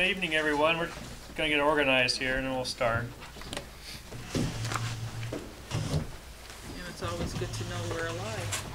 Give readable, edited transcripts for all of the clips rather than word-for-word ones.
Good evening, everyone. We're going to get organized here, and then we'll start. And it's always good to know we're alive.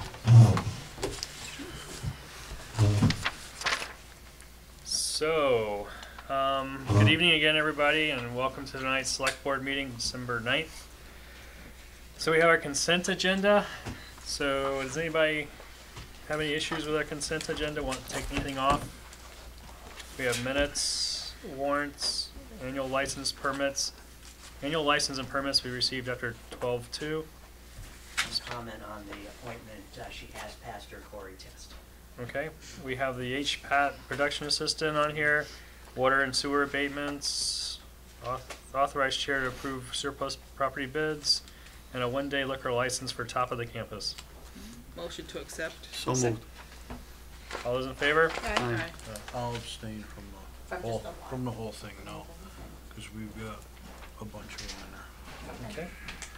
So, good evening again, everybody, and welcome to tonight's Select Board meeting, December 9th. So we have our consent agenda. So does anybody have any issues with our consent agenda? Want to take anything off? We have minutes, warrants, annual license permits. Annual license and permits we received after 12/2. Just comment on the appointment. She has passed her Corey test. Okay. We have the HPAT production assistant on here. Water and sewer abatements. Authorized chair to approve surplus property bids. And a one-day liquor license for top of the campus. Motion to accept. So moved. All those in favor? Aye. I'll abstain from the whole thing, no, because we've got a bunch of them in there. Okay.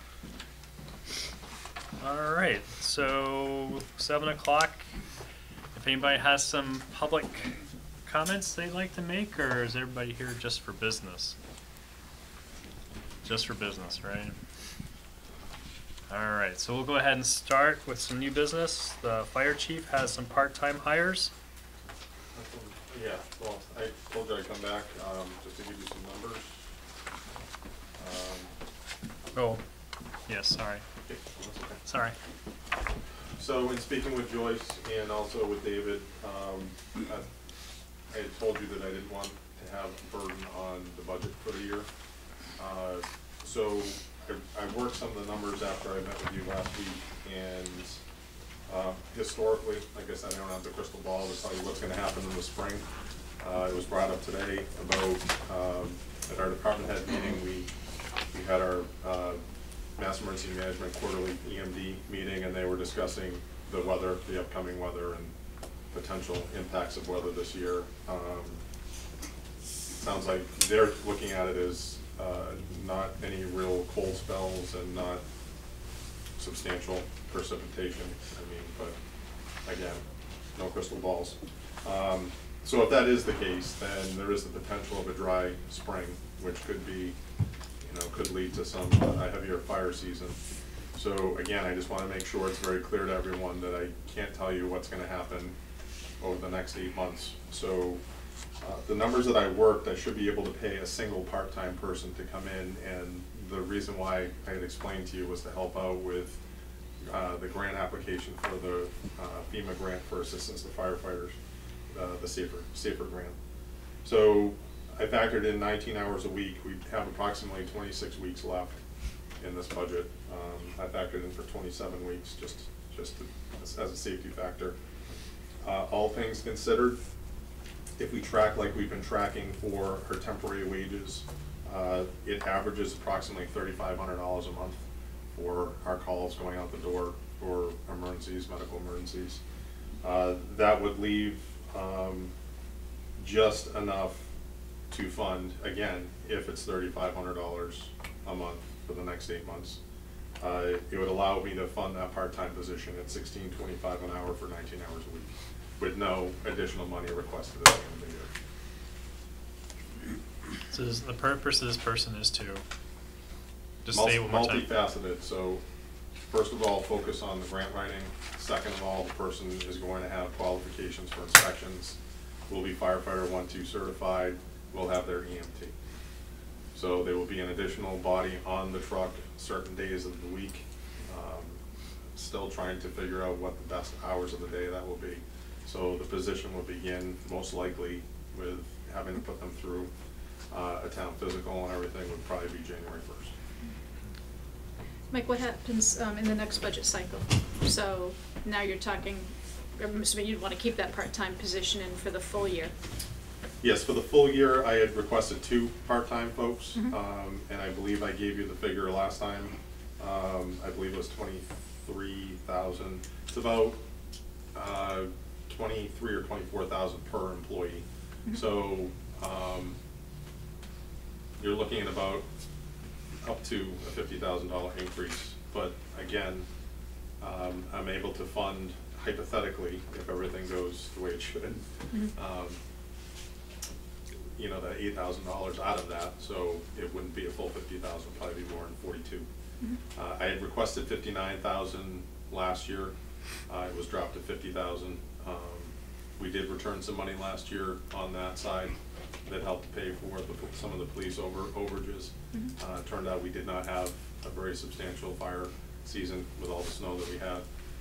All right, so 7 o'clock. If anybody has some public comments they'd like to make, or is everybody here just for business? Just for business, right? All right, so we'll go ahead and start with some new business. The fire chief has some part-time hires. Yeah, well, I told you I'd come back just to give you some numbers. Oh, yes, sorry. Okay, that's okay. Sorry. So in speaking with Joyce and also with David, I had told you that I didn't want to have a burden on the budget for the year. So I worked some of the numbers after I met with you last week, and historically, like I said, I don't have the crystal ball to tell you what's going to happen in the spring. It was brought up today about at our department head meeting. We had our Mass Emergency Management quarterly EMD meeting, and they were discussing the weather, the upcoming weather, and potential impacts of weather this year. Sounds like they're looking at it as not any real cold spells and not substantial precipitation. I mean, but again, no crystal balls. So if that is the case, then there is the potential of a dry spring, which could be, could lead to some heavier fire season. So again, I just want to make sure it's very clear to everyone that I can't tell you what's going to happen over the next 8 months. So the numbers that I worked, I should be able to pay a single part-time person to come in, and the reason why I had explained to you was to help out with the grant application for the FEMA grant for assistance to firefighters, the safer grant. So I factored in 19 hours a week. We have approximately 26 weeks left in this budget. I factored in for 27 weeks just as a safety factor. All things considered, if we track like we've been tracking for her temporary wages, it averages approximately $3,500 a month for our calls going out the door for emergencies, medical emergencies. That would leave just enough to fund, again, if it's $3,500 a month for the next 8 months. It would allow me to fund that part-time position at $16.25 an hour for 19 hours a week, with no additional money requested at the end of the year. So the purpose of this person is to just stay one more time. Multifaceted. So first of all, focus on the grant writing. Second of all, the person is going to have qualifications for inspections. Will be firefighter 1-2 certified. Will have their EMT. So there will be an additional body on the truck certain days of the week. Still trying to figure out what the best hours of the day that will be. So the position will begin most likely with having to put them through a town physical, and everything would probably be January 1st. Mike, what happens in the next budget cycle? So now you're talking, I'm assuming you'd want to keep that part-time position in for the full year. Yes, for the full year, I had requested 2 part-time folks, and I believe I gave you the figure last time. I believe it was 23,000. It's about 23 or 24,000 per employee. So you're looking at about up to a $50,000 increase. But again, I'm able to fund, hypothetically, if everything goes the way it should, you know, that $8,000 out of that, so it wouldn't be a full 50,000, probably be more than 42. I had requested 59,000 last year. It was dropped to 50,000. We did return some money last year on that side that helped pay for some of the police overages. It turned out we did not have a very substantial fire season with all the snow that we had.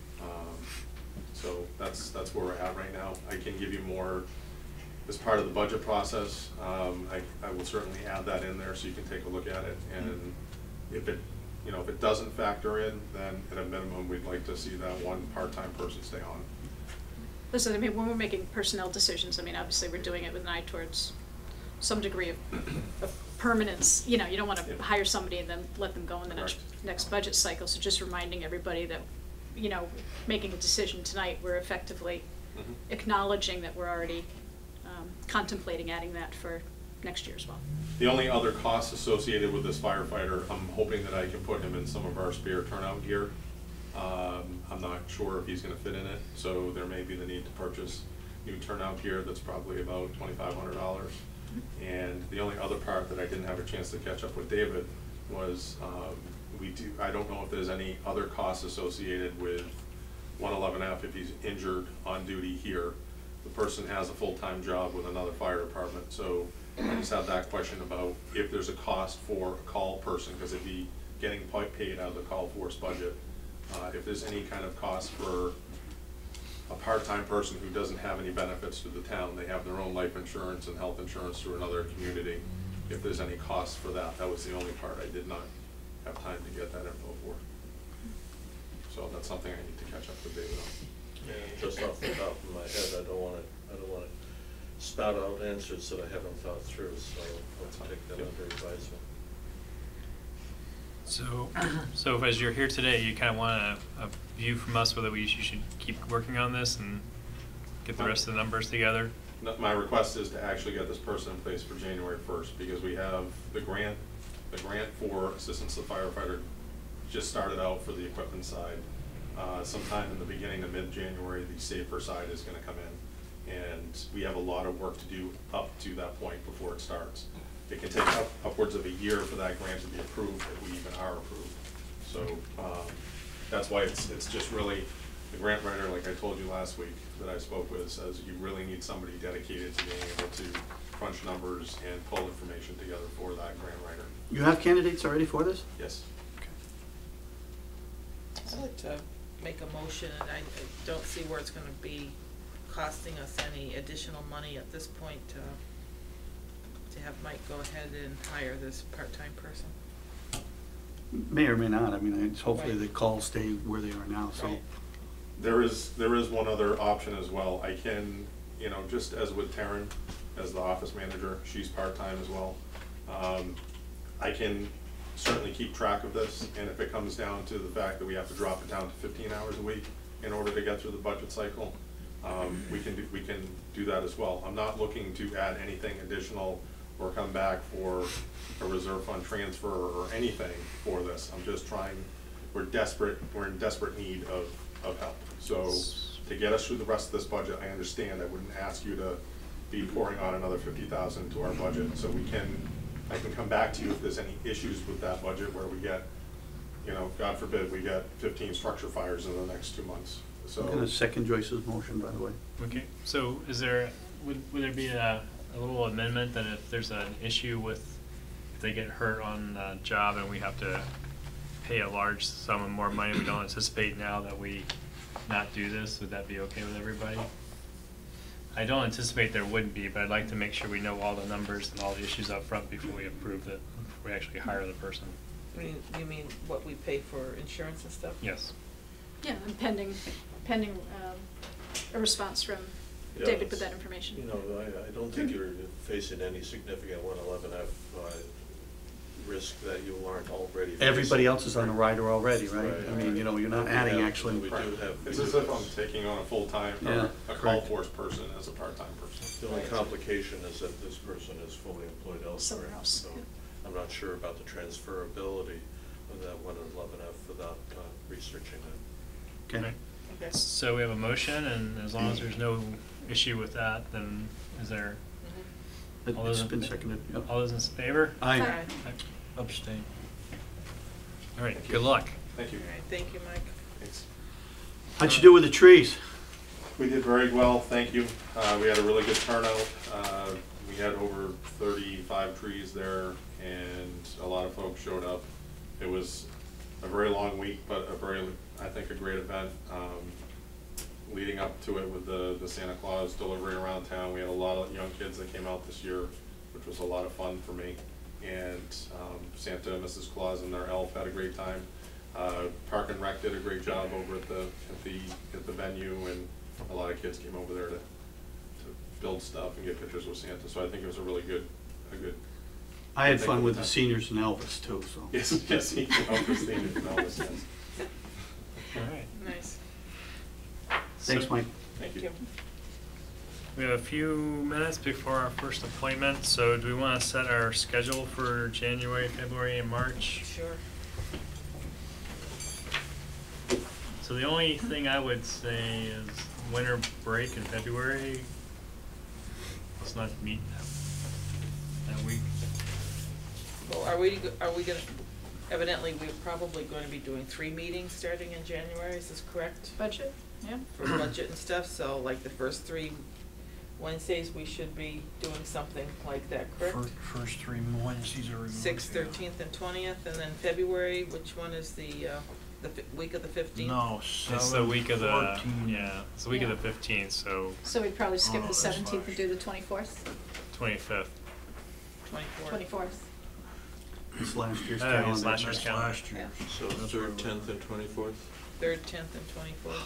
So that's where we're at right now. I can give you more as part of the budget process. I will certainly add that in there so you can take a look at it. And if it doesn't factor in, then at a minimum, we'd like to see that one part-time person stay on. Listen, I mean, when we're making personnel decisions, I mean, obviously we're doing it with an eye towards some degree of permanence. You know, you don't want to hire somebody and then let them go in the next budget cycle. So just reminding everybody that, you know, making a decision tonight, we're effectively acknowledging that we're already contemplating adding that for next year as well. The only other costs associated with this firefighter, I'm hoping that I can put him in some of our spare turnout gear. I'm not sure if he's going to fit in it, so there may be the need to purchase new turnout gear that's probably about $2,500. And the only other part that I didn't have a chance to catch up with David was I don't know if there's any other costs associated with 111F if he's injured on duty here. The person has a full-time job with another fire department, so I just have that question about if there's a cost for a call person, because it'd be getting paid out of the call force budget. If there's any kind of cost for a part-time person who doesn't have any benefits to the town, they have their own life insurance and health insurance through another community, if there's any cost for that. That was the only part I did not have time to get that info for. So that's something I need to catch up with David on. Yeah, just off the top of my head, I don't want to spout out answers that I haven't thought through, so let's take that under advisement. So as you're here today, you kind of want a view from us whether you should keep working on this and get the rest of the numbers together? My request is to actually get this person in place for January 1st, because we have the grant for assistance to the firefighter just started out for the equipment side. Sometime in the beginning to mid-January, the safer side is going to come in, and we have a lot of work to do up to that point before it starts. It can take upwards of a year for that grant to be approved if we even are approved. So that's why it's just really, the grant writer, like I told you last week that I spoke with, says you really need somebody dedicated to being able to crunch numbers and pull information together for that grant writer. You have candidates already for this? Yes. I'd like to make a motion, and I don't see where it's going to be costing us any additional money at this point to have Mike go ahead and hire this part-time person. May or may not. I mean, hopefully Right. the calls stay where they are now, so. Right. There is one other option as well. I can, just as with Taryn, as the office manager, she's part-time as well. I can certainly keep track of this, and if it comes down to the fact that we have to drop it down to 15 hours a week in order to get through the budget cycle, we can do that as well. I'm not looking to add anything additional or come back for a reserve fund transfer or anything for this. I'm just trying, we're in desperate need of help. So to get us through the rest of this budget, I understand I wouldn't ask you to be pouring on another 50,000 to our budget. So I can come back to you if there's any issues with that budget where we get, God forbid, we get 15 structure fires in the next 2 months. So I'm gonna second Joyce's motion, by the way. Okay, so would there be a little amendment that if there's an issue with, if they get hurt on the job and we have to pay a large sum of more money we don't anticipate now, that we not do this, would that be okay with everybody? I don't anticipate there wouldn't be, but I'd like to make sure we know all the numbers and all the issues up front before we approve it, before we actually hire the person. You mean what we pay for insurance and stuff? Yes. Yeah, and pending a response from Yeah, David with that information. I don't think you're facing any significant 111F risk that you aren't already facing. Everybody else is on a rider already, right? Right. I mean, you're not adding actually. We do have. it's as if I'm taking on a full-time, Yeah, a call correct. force person as a part-time person. The only complication is that this person is fully employed elsewhere. Somewhere else, So yeah. I'm not sure about the transferability of that 111F without researching it. Okay. Okay. So we have a motion, and as long as there's no issue with that, then is there All those It's in been fa- seconded, yep. All those in favor? Aye. Aye. Abstain. All right, good luck. Thank you. All right, thank you, Mike. Thanks. How'd you do with the trees? We did very well, thank you. We had a really good turnout. We had over 35 trees there, and a lot of folks showed up. It was a very long week, but I think a great event. Leading up to it with the Santa Claus delivery around town, we had a lot of young kids that came out this year, which was a lot of fun for me. And Santa and Mrs. Claus and their elf had a great time. Park and Rec did a great job over at the venue, and a lot of kids came over there to build stuff and get pictures with Santa. So I think it was a good. I had fun with the seniors and Elvis too, so. Yes, Elvis, seniors and Elvis, yes. All right. Nice. Thanks, So- Mike. Thank you. We have a few minutes before our first appointment, so do we want to set our schedule for January, February, and March? Sure. So the only thing I would say is winter break in February. Let's not meet that week. Well, are we gonna, evidently, we're probably going to be doing 3 meetings starting in January, is this correct? Budget, yeah. For budget and stuff, so like the first 3 Wednesdays, we should be doing something like that, correct? First 3 Wednesdays are removed. 6th, 13th, and 20th, and then February, which one is the week of the 15th? No, It's the week of the, 14. yeah, it's the week of Yeah. the 15th, so So we'd probably skip Oh, the that's 17th and do the 24th, 25th. 24th. 24th. It's last year's Oh, it's calendar. last year's That's calendar. last year. Yeah. So That's where 3rd, we're 10th, and 24th? 3rd, 10th, and 24th.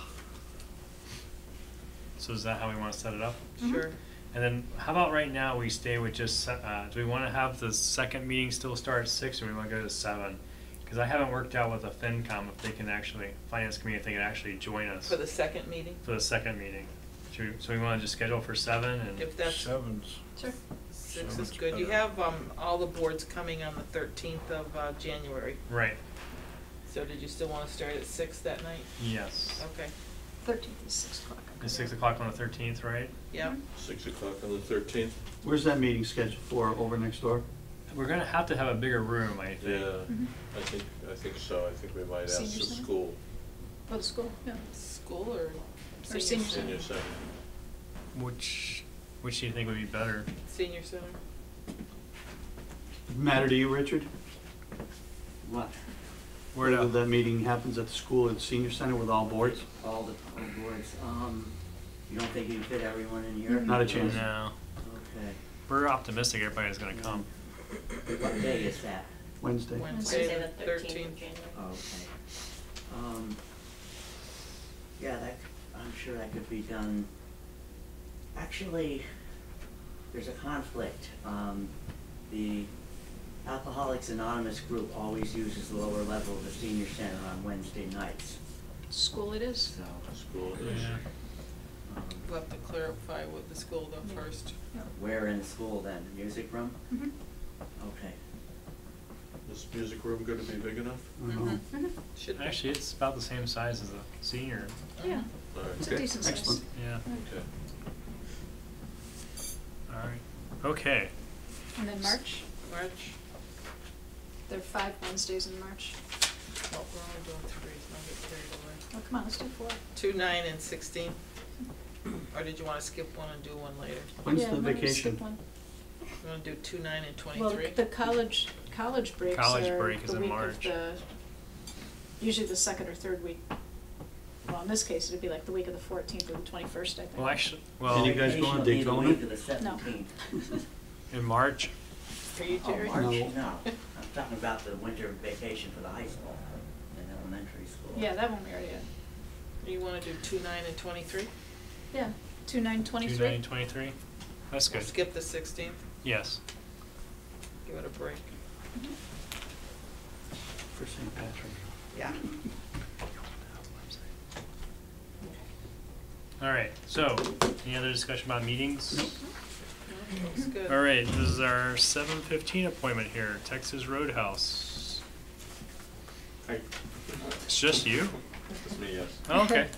So is that how we want to set it up? Mhm. Sure. And then how about right now we stay with just, do we want to have the second meeting still start at 6 or we want to go to 7? Because I haven't worked out with the FinCom if they can actually, Finance Committee, if they can actually join us For the second meeting? for the second meeting. So we want to just schedule for 7 and, If that's, 7's. Sure. 6 is Seven's good. You better. have all the boards coming on the 13th of January. right, So did you still want to start at 6 that night? yes. Okay. 13th is 6 o'clock. It's 6 o'clock on the 13th, right? Yeah. Mhm. 6 o'clock on the 13th? Where's that meeting scheduled for, over next door? We're going to have a bigger room, I Yeah, think. Mhm. I think so. I think we might ask Senior the center? school, Oh, the school, yeah. School or senior senior center. senior center. Which do you think would be better? Senior center? Matter to you, Richard? What? Whether that meeting happens at the school or the senior center with all boards? All boards, you don't think you can fit everyone in here? Not a chance. No. Okay. We're optimistic everybody's going to come. What day is that? Wednesday. Wednesday, Wednesday, the the 13th 13th. of January. Okay. Yeah, I'm sure that could be done. Actually, there's a conflict. The Alcoholics Anonymous group always uses the lower level of the senior center on Wednesday nights, School it is. so. School it is. Yeah. We'll have to clarify with the school though Yeah. first. Where in the school then? Music room? Mhm. Okay. Is the music room gonna be big enough? I don't know. Mhm. Should be. Actually, it's about the same size as the senior. Yeah, All right. it's a Okay, decent size. excellent. Yeah. Okay. All right. Okay. And then March, March, there are 5 Wednesdays in March. well, we're only doing 3, so I'll get carried away. Oh, come on, let's do 4. 2, 9, and 16. Or did you want to skip one and do one later? When's Yeah, the why don't we skip vacation? one? You want to do 2, 9, and Well, 23? the college breaks College are break is the in week of March. usually the 2nd or 3rd week. Well, in this case, it'd be like the week of the 14th or the 21st, I think. Well, actually, Any guys Vacation going to will be the Daytona? week of the 17th. in March, For you, Oh, Jerry? March? No. No, I'm talking about the winter vacation for the high school and elementary school. Yeah, that one we already had. You want to do 2, 9, and 23? Yeah, 2, 9, 23. 2, 9, 23. That's We'll good. skip the 16th, Yes. give it a break. For St. Patrick's. Yeah. All right. So, any other discussion about meetings? Nope. Looks good. All right. This is our 7:15 appointment here, Texas Roadhouse. Hi. It's just you? It's me, yes. Oh, okay.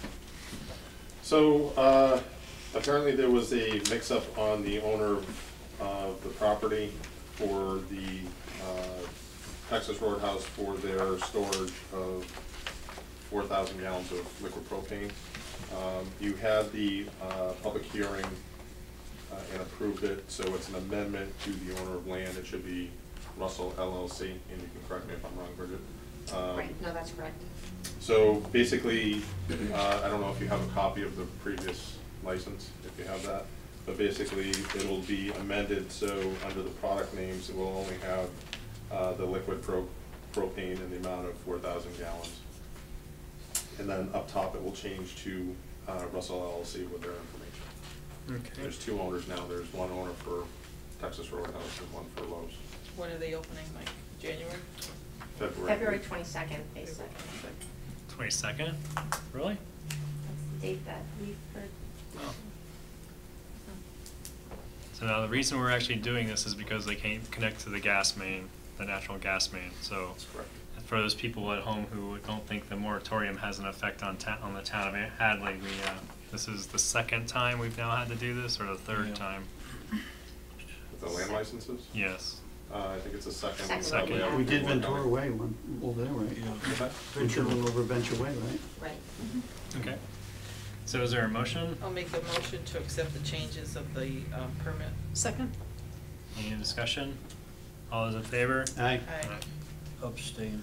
So, apparently there was a mix-up on the owner of of the property for the Texas Roadhouse for their storage of 4,000 gallons of liquid propane. You had the public hearing and approved it, so it's an amendment to the owner of land. It should be Russell LLC, and you can correct me if I'm wrong, Bridget. Right, no, that's correct. So basically, I don't know if you have a copy of the previous license, if you have that, but basically it'll be amended so under the product names it will only have the liquid propane in the amount of 4,000 gallons. And then up top it will change to Russell LLC with their information. Okay. There's two owners now. There's one owner for Texas Roadhouse and one for Lowe's. When are they opening, Mike? January? February 22nd, May 2nd. 22nd? Really? That's the date that we've heard. Oh. So now the reason we're actually doing this is because they can't connect to the gas main, the natural gas main. So That's correct. for those people at home who don't think the moratorium has an effect on the town of Hadley, this is the second time we've now had to do this, or the third time? With the land licenses? Yes. I think it's a second. Second. We did Ventura Way one over there, right? Yeah. We did one over Venture Way, right? Right. Okay. So is there a motion? I'll make a motion to accept the changes of the permit. Second? Any discussion? All those in favor? Aye. Aye. Abstain.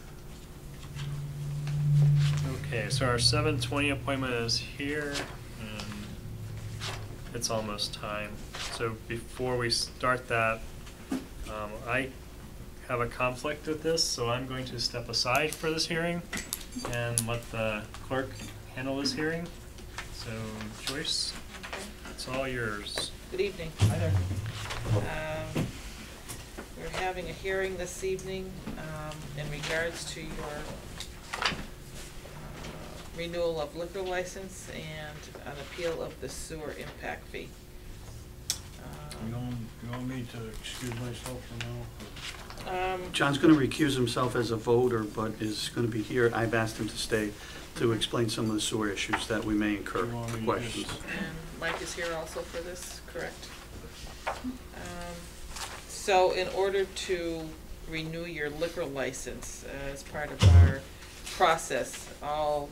Okay, so our 7:20 appointment is here, and it's almost time. So before we start that, I have a conflict with this, so I'm going to step aside for this hearing and let the clerk handle this hearing. So Joyce, it's all yours. Good evening. Hi there. We're having a hearing this evening in regards to your renewal of liquor license and an appeal of the sewer impact fee. You want me to excuse myself for now? John's gonna recuse himself as a voter, but is gonna be here. I've asked him to stay to explain some of the sewer issues that we may incur You want me to questions. just- And Mike is here also for this, correct? So in order to renew your liquor license as part of our process, all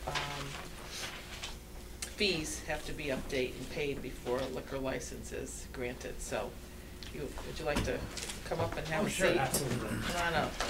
fees have to be updated and paid before a liquor license is granted. So would you like to come up and have a seat? Sure, absolutely. Come on up.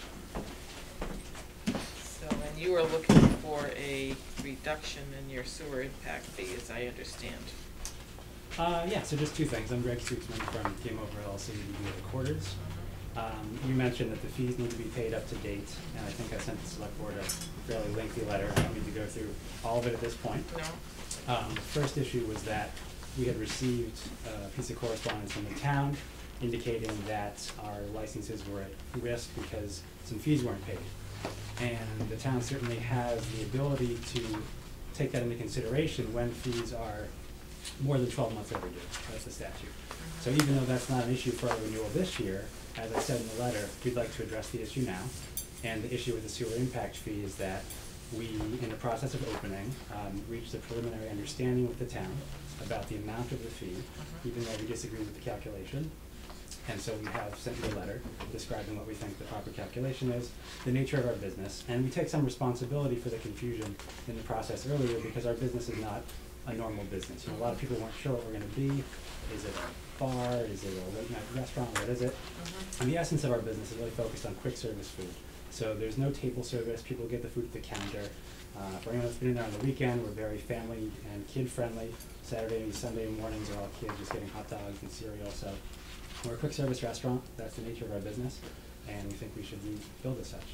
So, and you are looking for a reduction in your sewer impact fee, as I understand. Yeah, so just two things. I'm Greg Stutzman from Game Over LLC, we do the quarters. You mentioned that the fees need to be paid up to date, and I think I sent the select board a fairly lengthy letter. I don't need to go through all of it at this point. No? The first issue was that we had received a piece of correspondence from the town indicating that our licenses were at risk because some fees weren't paid. And the town certainly has the ability to take that into consideration when fees are more than 12 months overdue. That's the statute. So even though that's not an issue for our renewal this year, as I said in the letter, we'd like to address the issue now. And the issue with the sewer impact fee is that we, in the process of opening, reached a preliminary understanding with the town about the amount of the fee, even though we disagree with the calculation. And so we have sent you a letter describing what we think the proper calculation is, the nature of our business, and we take some responsibility for the confusion in the process earlier because our business is not a normal business. You know, a lot of people weren't sure what we're gonna be. Is it a bar? Is it a late night restaurant? What is it? And the essence of our business is really focused on quick service food. So there's no table service. People get the food at the counter. For anyone that's been in there on the weekend, we're very family and kid friendly. Saturday and Sunday mornings are all kids just getting hot dogs and cereal. So we're a quick service restaurant. That's the nature of our business, and we think we should be billed as such.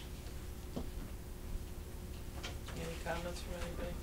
Any comments from anybody?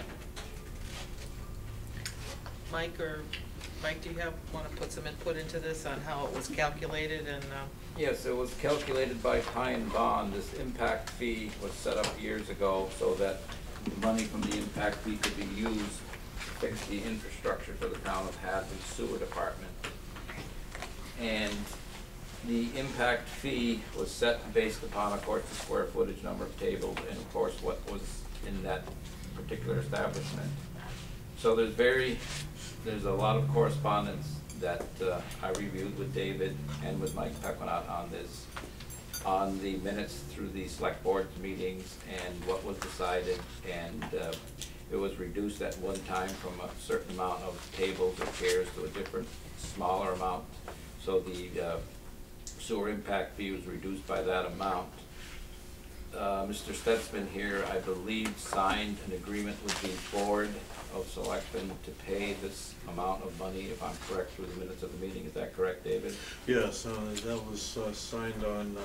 Mike, do you want to put some input into this on how it was calculated and? Yes, it was calculated by Pie and Bond. This impact fee was set up years ago so that the money from the impact fee could be used to fix the infrastructure for the town of Hadley sewer department. And the impact fee was set based upon, of course, the square footage, number of tables, and of course what was in that particular establishment. So there's a lot of correspondence that I reviewed with David and with Mike Pequenot on the minutes through the select board meetings and what was decided, and it was reduced at one time from a certain amount of tables or chairs to a different, smaller amount. So the sewer impact fee was reduced by that amount. Mr. Stutzman here, I believe, signed an agreement with the Board of Selectmen to pay this amount of money, if I'm correct, through the minutes of the meeting. Is that correct, David? Yes, that was signed on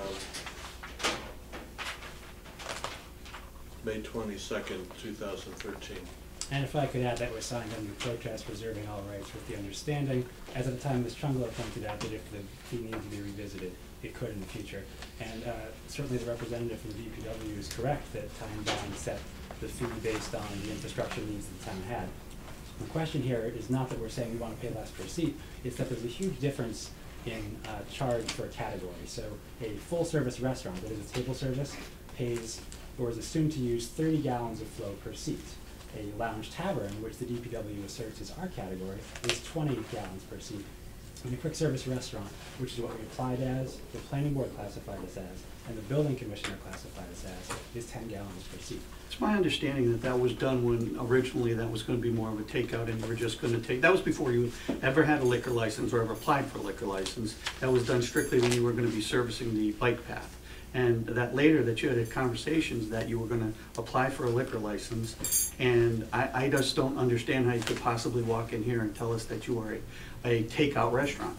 May 22nd, 2013. And if I could add, that was signed under protest, reserving all rights with the understanding, as at the time Ms. Chungler pointed out, that if the fee needed to be revisited, it could in the future. And certainly the representative from the DPW is correct that Time Bond set the fee based on the infrastructure needs that the town had. The question here is not that we're saying we want to pay less per seat, it's that there's a huge difference in charge for a category. So a full-service restaurant that is a table service pays, or is assumed to use 30 gallons of flow per seat. A lounge tavern, which the DPW asserts is our category, is 20 gallons per seat. And a quick service restaurant, which is what we applied as, the planning board classified us as, and the building commissioner classified us as, is 10 gallons per seat. It's my understanding that that was done when originally that was going to be more of a takeout, and you were just going to take, that was before you ever had a liquor license or ever applied for a liquor license. That was done strictly when you were going to be servicing the bike path. And that later that you had conversations that you were going to apply for a liquor license, and I just don't understand how you could possibly walk in here and tell us that you are a takeout restaurant.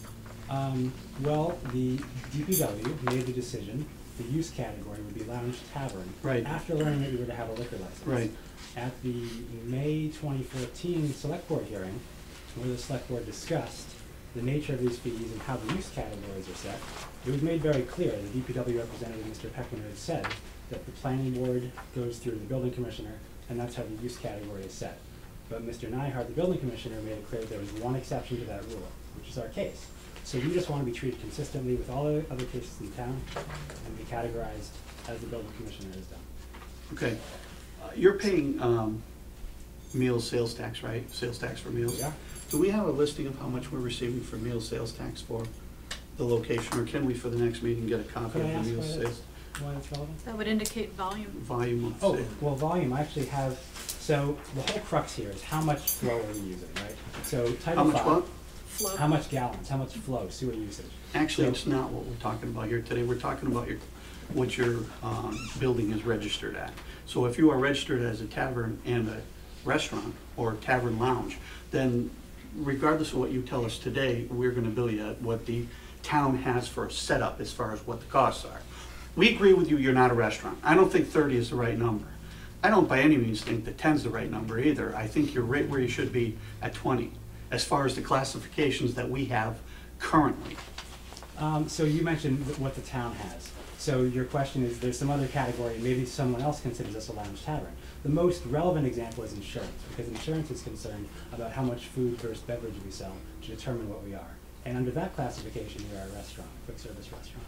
Well, the DPW made the decision the use category would be lounge tavern. Right. After learning that we were to have a liquor license. Right. At the May 2014 select board hearing, where the select board discussed the nature of these fees and how the use categories are set, it was made very clear, the DPW representative, Mr. Peckman, had said that the planning board goes through the building commissioner, and that's how the use category is set. But Mr. Nyhart, the building commissioner, made it clear that there was one exception to that rule, which is our case. So we just want to be treated consistently with all the other cases in town and be categorized as the building commissioner has done. Okay. You're paying meals sales tax, right? Sales tax for meals? Yeah. Do we have a listing of how much we're receiving for meals sales tax for the location, or can we, for the next meeting, get a copy Could I of ask the meals sales? why that's relevant? That would indicate volume. Volume of Oh, sale. well, volume, I actually have, so the whole crux here is how much flow are we using, right? So Title How much V, what? Flow. how much gallons, how much flow, sewer usage. Actually, So- it's not what we're talking about here today. We're talking about what your building is registered at. So if you are registered as a tavern and a restaurant or tavern lounge, then regardless of what you tell us today, we're going to bill you at what the town has for a setup as far as what the costs are. We agree with you, you're not a restaurant. I don't think 30 is the right number. I don't by any means think that 10 is the right number either. I think you're right where you should be at 20, as far as the classifications that we have currently. So you mentioned what the town has. So your question is, there's some other category, maybe someone else considers us a lounge tavern. The most relevant example is insurance, because insurance is concerned about how much food versus beverage we sell to determine what we are. And under that classification, we are a restaurant, a quick service restaurant.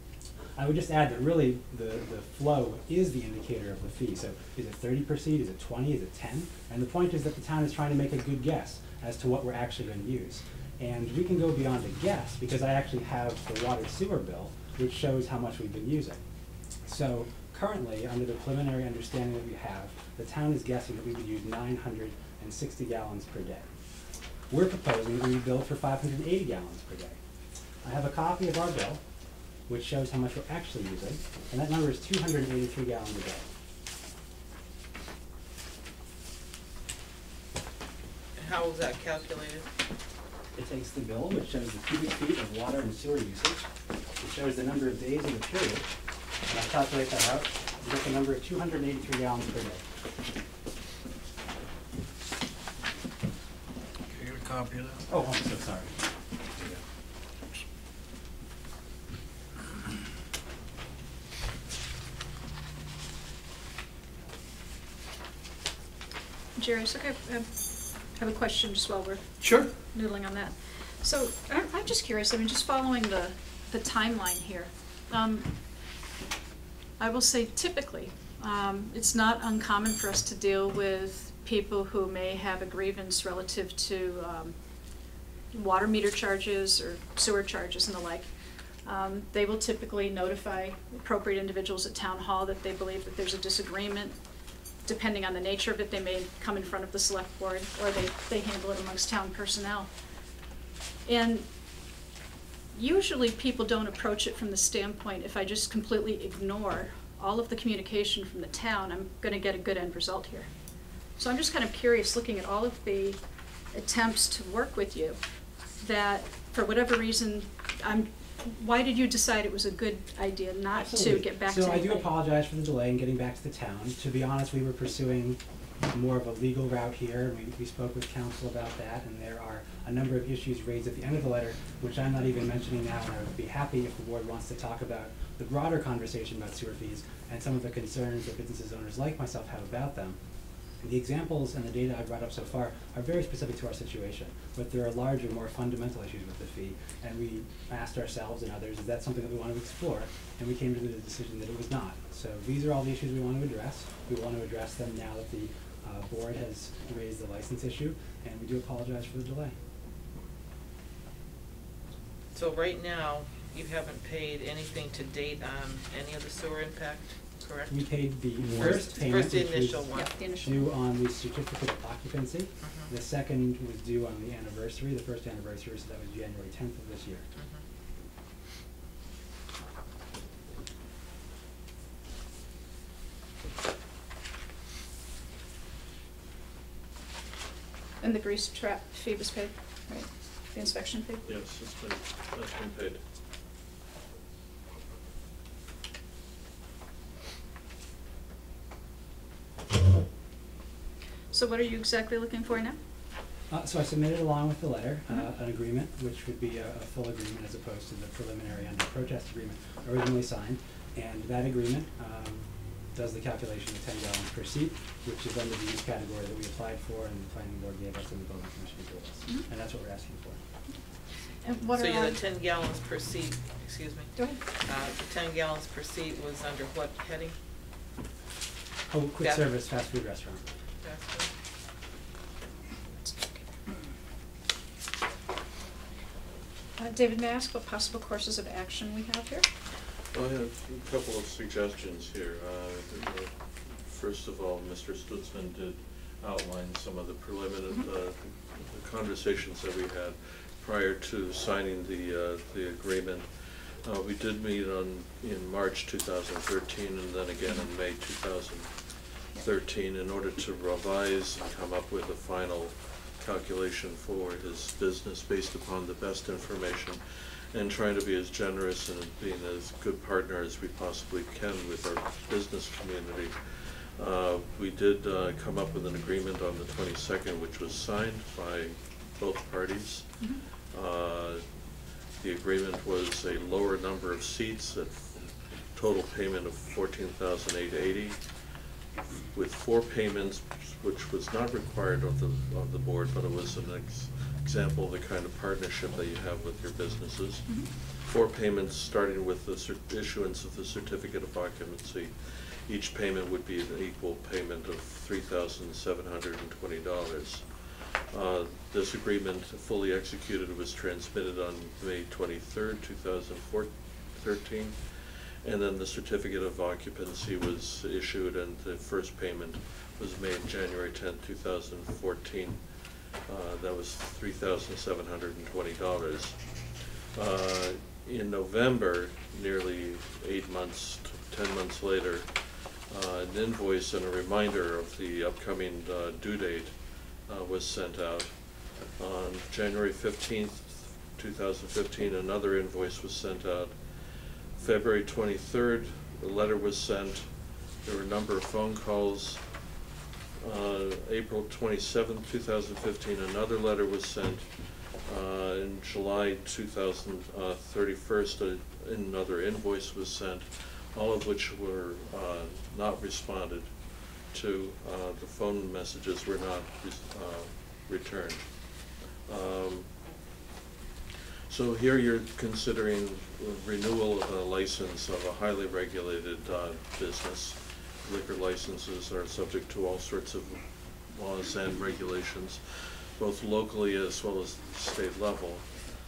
I would just add that really the flow is the indicator of the fee. So is it 30 per seat, is it 20, is it 10? And the point is that the town is trying to make a good guess as to what we're actually going to use. And we can go beyond a guess, because I actually have the water sewer bill, which shows how much we've been using. So currently, under the preliminary understanding that we have, the town is guessing that we would use 960 gallons per day. We're proposing that we bill for 580 gallons per day. I have a copy of our bill, which shows how much we're actually using, and that number is 283 gallons a day. And how was that calculated? It takes the bill, which shows the cubic feet of water and sewer usage. It shows the number of days of the period, and I calculate that out. You get the number of 283 gallons per day. Can you get a copy of that? Oh, I'm so sorry. Jerry, so I have a question just while we're Sure. noodling on that. So I'm just curious, I mean, just following the timeline here. I will say typically, it's not uncommon for us to deal with people who may have a grievance relative to water meter charges or sewer charges and the like, they will typically notify appropriate individuals at town hall that they believe that there's a disagreement. Depending on the nature of it, they may come in front of the select board, or they handle it amongst town personnel. And usually people don't approach it from the standpoint, if I just completely ignore all of the communication from the town, I'm gonna get a good end result here. So I'm just kind of curious, looking at all of the attempts to work with you, that for whatever reason, why did you decide it was a good idea not Absolutely. to get back to So I do anybody? apologize for the delay in getting back to the town. To be honest, we were pursuing more of a legal route here. We spoke with counsel about that, and there are a number of issues raised at the end of the letter, which I'm not even mentioning now, and I would be happy if the board wants to talk about the broader conversation about sewer fees and some of the concerns that businesses owners like myself have about them. The examples and the data I've brought up so far are very specific to our situation, but there are larger, more fundamental issues with the fee, and we asked ourselves and others, is that something that we want to explore? And we came to the decision that it was not. So these are all the issues we want to address. We want to address them now that the board has raised the license issue, and we do apologize for the delay. So right now, you haven't paid anything to date on any of the sewer impact, correct? We paid the first payment, First which initial was one. Yep, the initial. due on the certificate of occupancy. Mhm. The second was due on the anniversary, the first anniversary, so that was January 10th of this year. Mhm. And the grease trap fee was paid, right? The inspection fee? Yes, that's been paid. So what are you exactly looking for now? So I submitted along with the letter, an agreement, which would be a full agreement as opposed to the preliminary under protest agreement originally signed. And that agreement does the calculation of 10 gallons per seat, which is under the use category that we applied for and the planning board gave us and the building commission gave us. Mhm. And that's what we're asking for. And what So are you're our- the 10 gallons per seat, excuse me. Go ahead. The 10 gallons per seat was under what heading? Oh, quick Fast- service fast food restaurant. Fast food? David, may I ask what possible courses of action we have here? I have a couple of suggestions here. First of all, Mr. Stutzman did outline some of the preliminary conversations that we had prior to signing the agreement. We did meet in March 2013 and then again in May 2013 in order to revise and come up with a final calculation for his business based upon the best information and trying to be as generous and being as good partner as we possibly can with our business community. We did come up with an agreement on the 22nd, which was signed by both parties. Mm-hmm. The agreement was a lower number of seats at total payment of $14,880 with 4 payments, which was not required of the board, but it was an example of the kind of partnership that you have with your businesses. Mhm. 4 payments starting with the issuance of the certificate of occupancy. Each payment would be an equal payment of $3,720. This agreement, fully executed, was transmitted on May 23rd, 2013. And then the certificate of occupancy was issued and the first payment was made January 10th, 2014. That was $3,720. In November, nearly 8 months, 10 months later, an invoice and a reminder of the upcoming due date was sent out. On January 15th, 2015, another invoice was sent out. February 23rd, a letter was sent. There were a number of phone calls. April 27th, 2015, another letter was sent. In July 2031, another invoice was sent, all of which were not responded to. The phone messages were not returned. So here you're considering renewal of a license of a highly regulated business. Liquor licenses are subject to all sorts of laws and regulations. both locally as well as state level,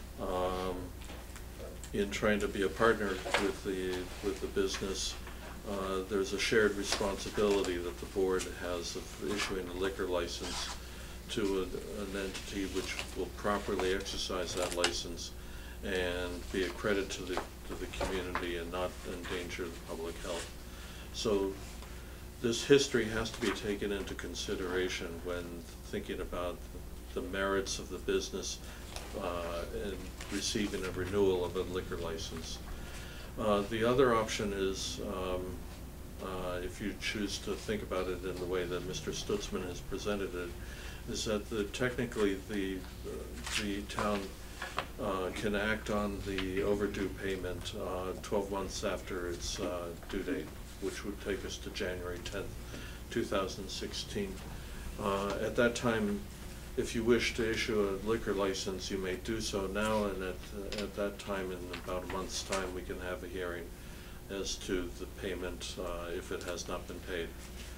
in trying to be a partner with the business. There's a shared responsibility that the board has of issuing a liquor license to an entity which will properly exercise that license and be a credit to the community and not endanger the public health. So this history has to be taken into consideration when thinking about the merits of the business and receiving a renewal of a liquor license. The other option is, if you choose to think about it in the way that Mr. Stutzman has presented it, is that technically the town can act on the overdue payment 12 months after its due date, which would take us to January 10th, 2016. At that time, if you wish to issue a liquor license, you may do so now, and at that time, in about a month's time, we can have a hearing as to the payment if it has not been paid.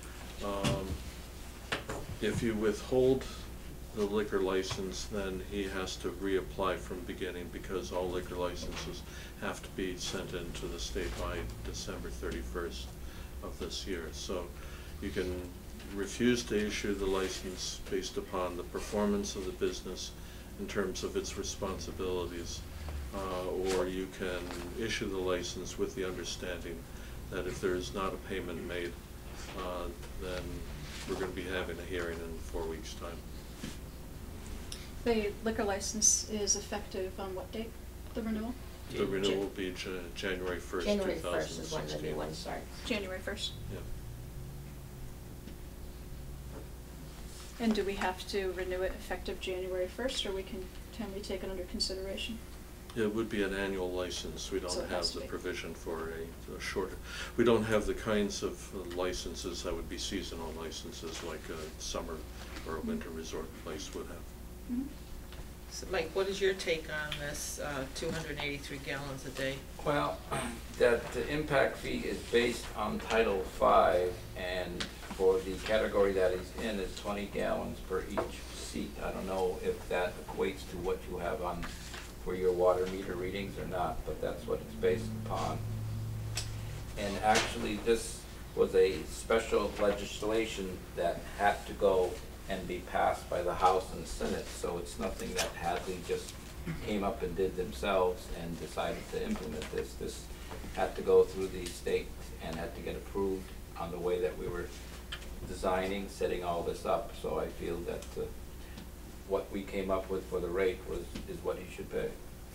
If you withhold the liquor license, then he has to reapply from beginning, because all liquor licenses have to be sent in to the state by December 31st of this year. So you can refuse to issue the license based upon the performance of the business in terms of its responsibilities, or you can issue the license with the understanding that if there is not a payment made, then we're going to be having a hearing in 4 weeks' time. The liquor license is effective on what date, the renewal? The renewal will be January 1st, January 2016. 1st is when the new one starts. January 1st? Yeah. And do we have to renew it effective January 1st, or can we take it under consideration? It would be an annual license. We So don't it has have to the be. provision for a shorter, we don't have the kinds of licenses that would be seasonal licenses like a summer or a winter resort place would have. Mhm. So Mike, what is your take on this 283 gallons a day? Well, that the impact fee is based on Title V, and for the category that he's in is 20 gallons per each seat. I don't know if that equates to what you have on for your water meter readings or not, but that's what it's based upon. And actually, this was a special legislation that had to go and be passed by the House and Senate, so it's nothing that Hadley just came up and did themselves and decided to implement this. This had to go through the state and had to get approved on the way that we were designing, setting all this up. So I feel that what we came up with for the rate is what he should pay.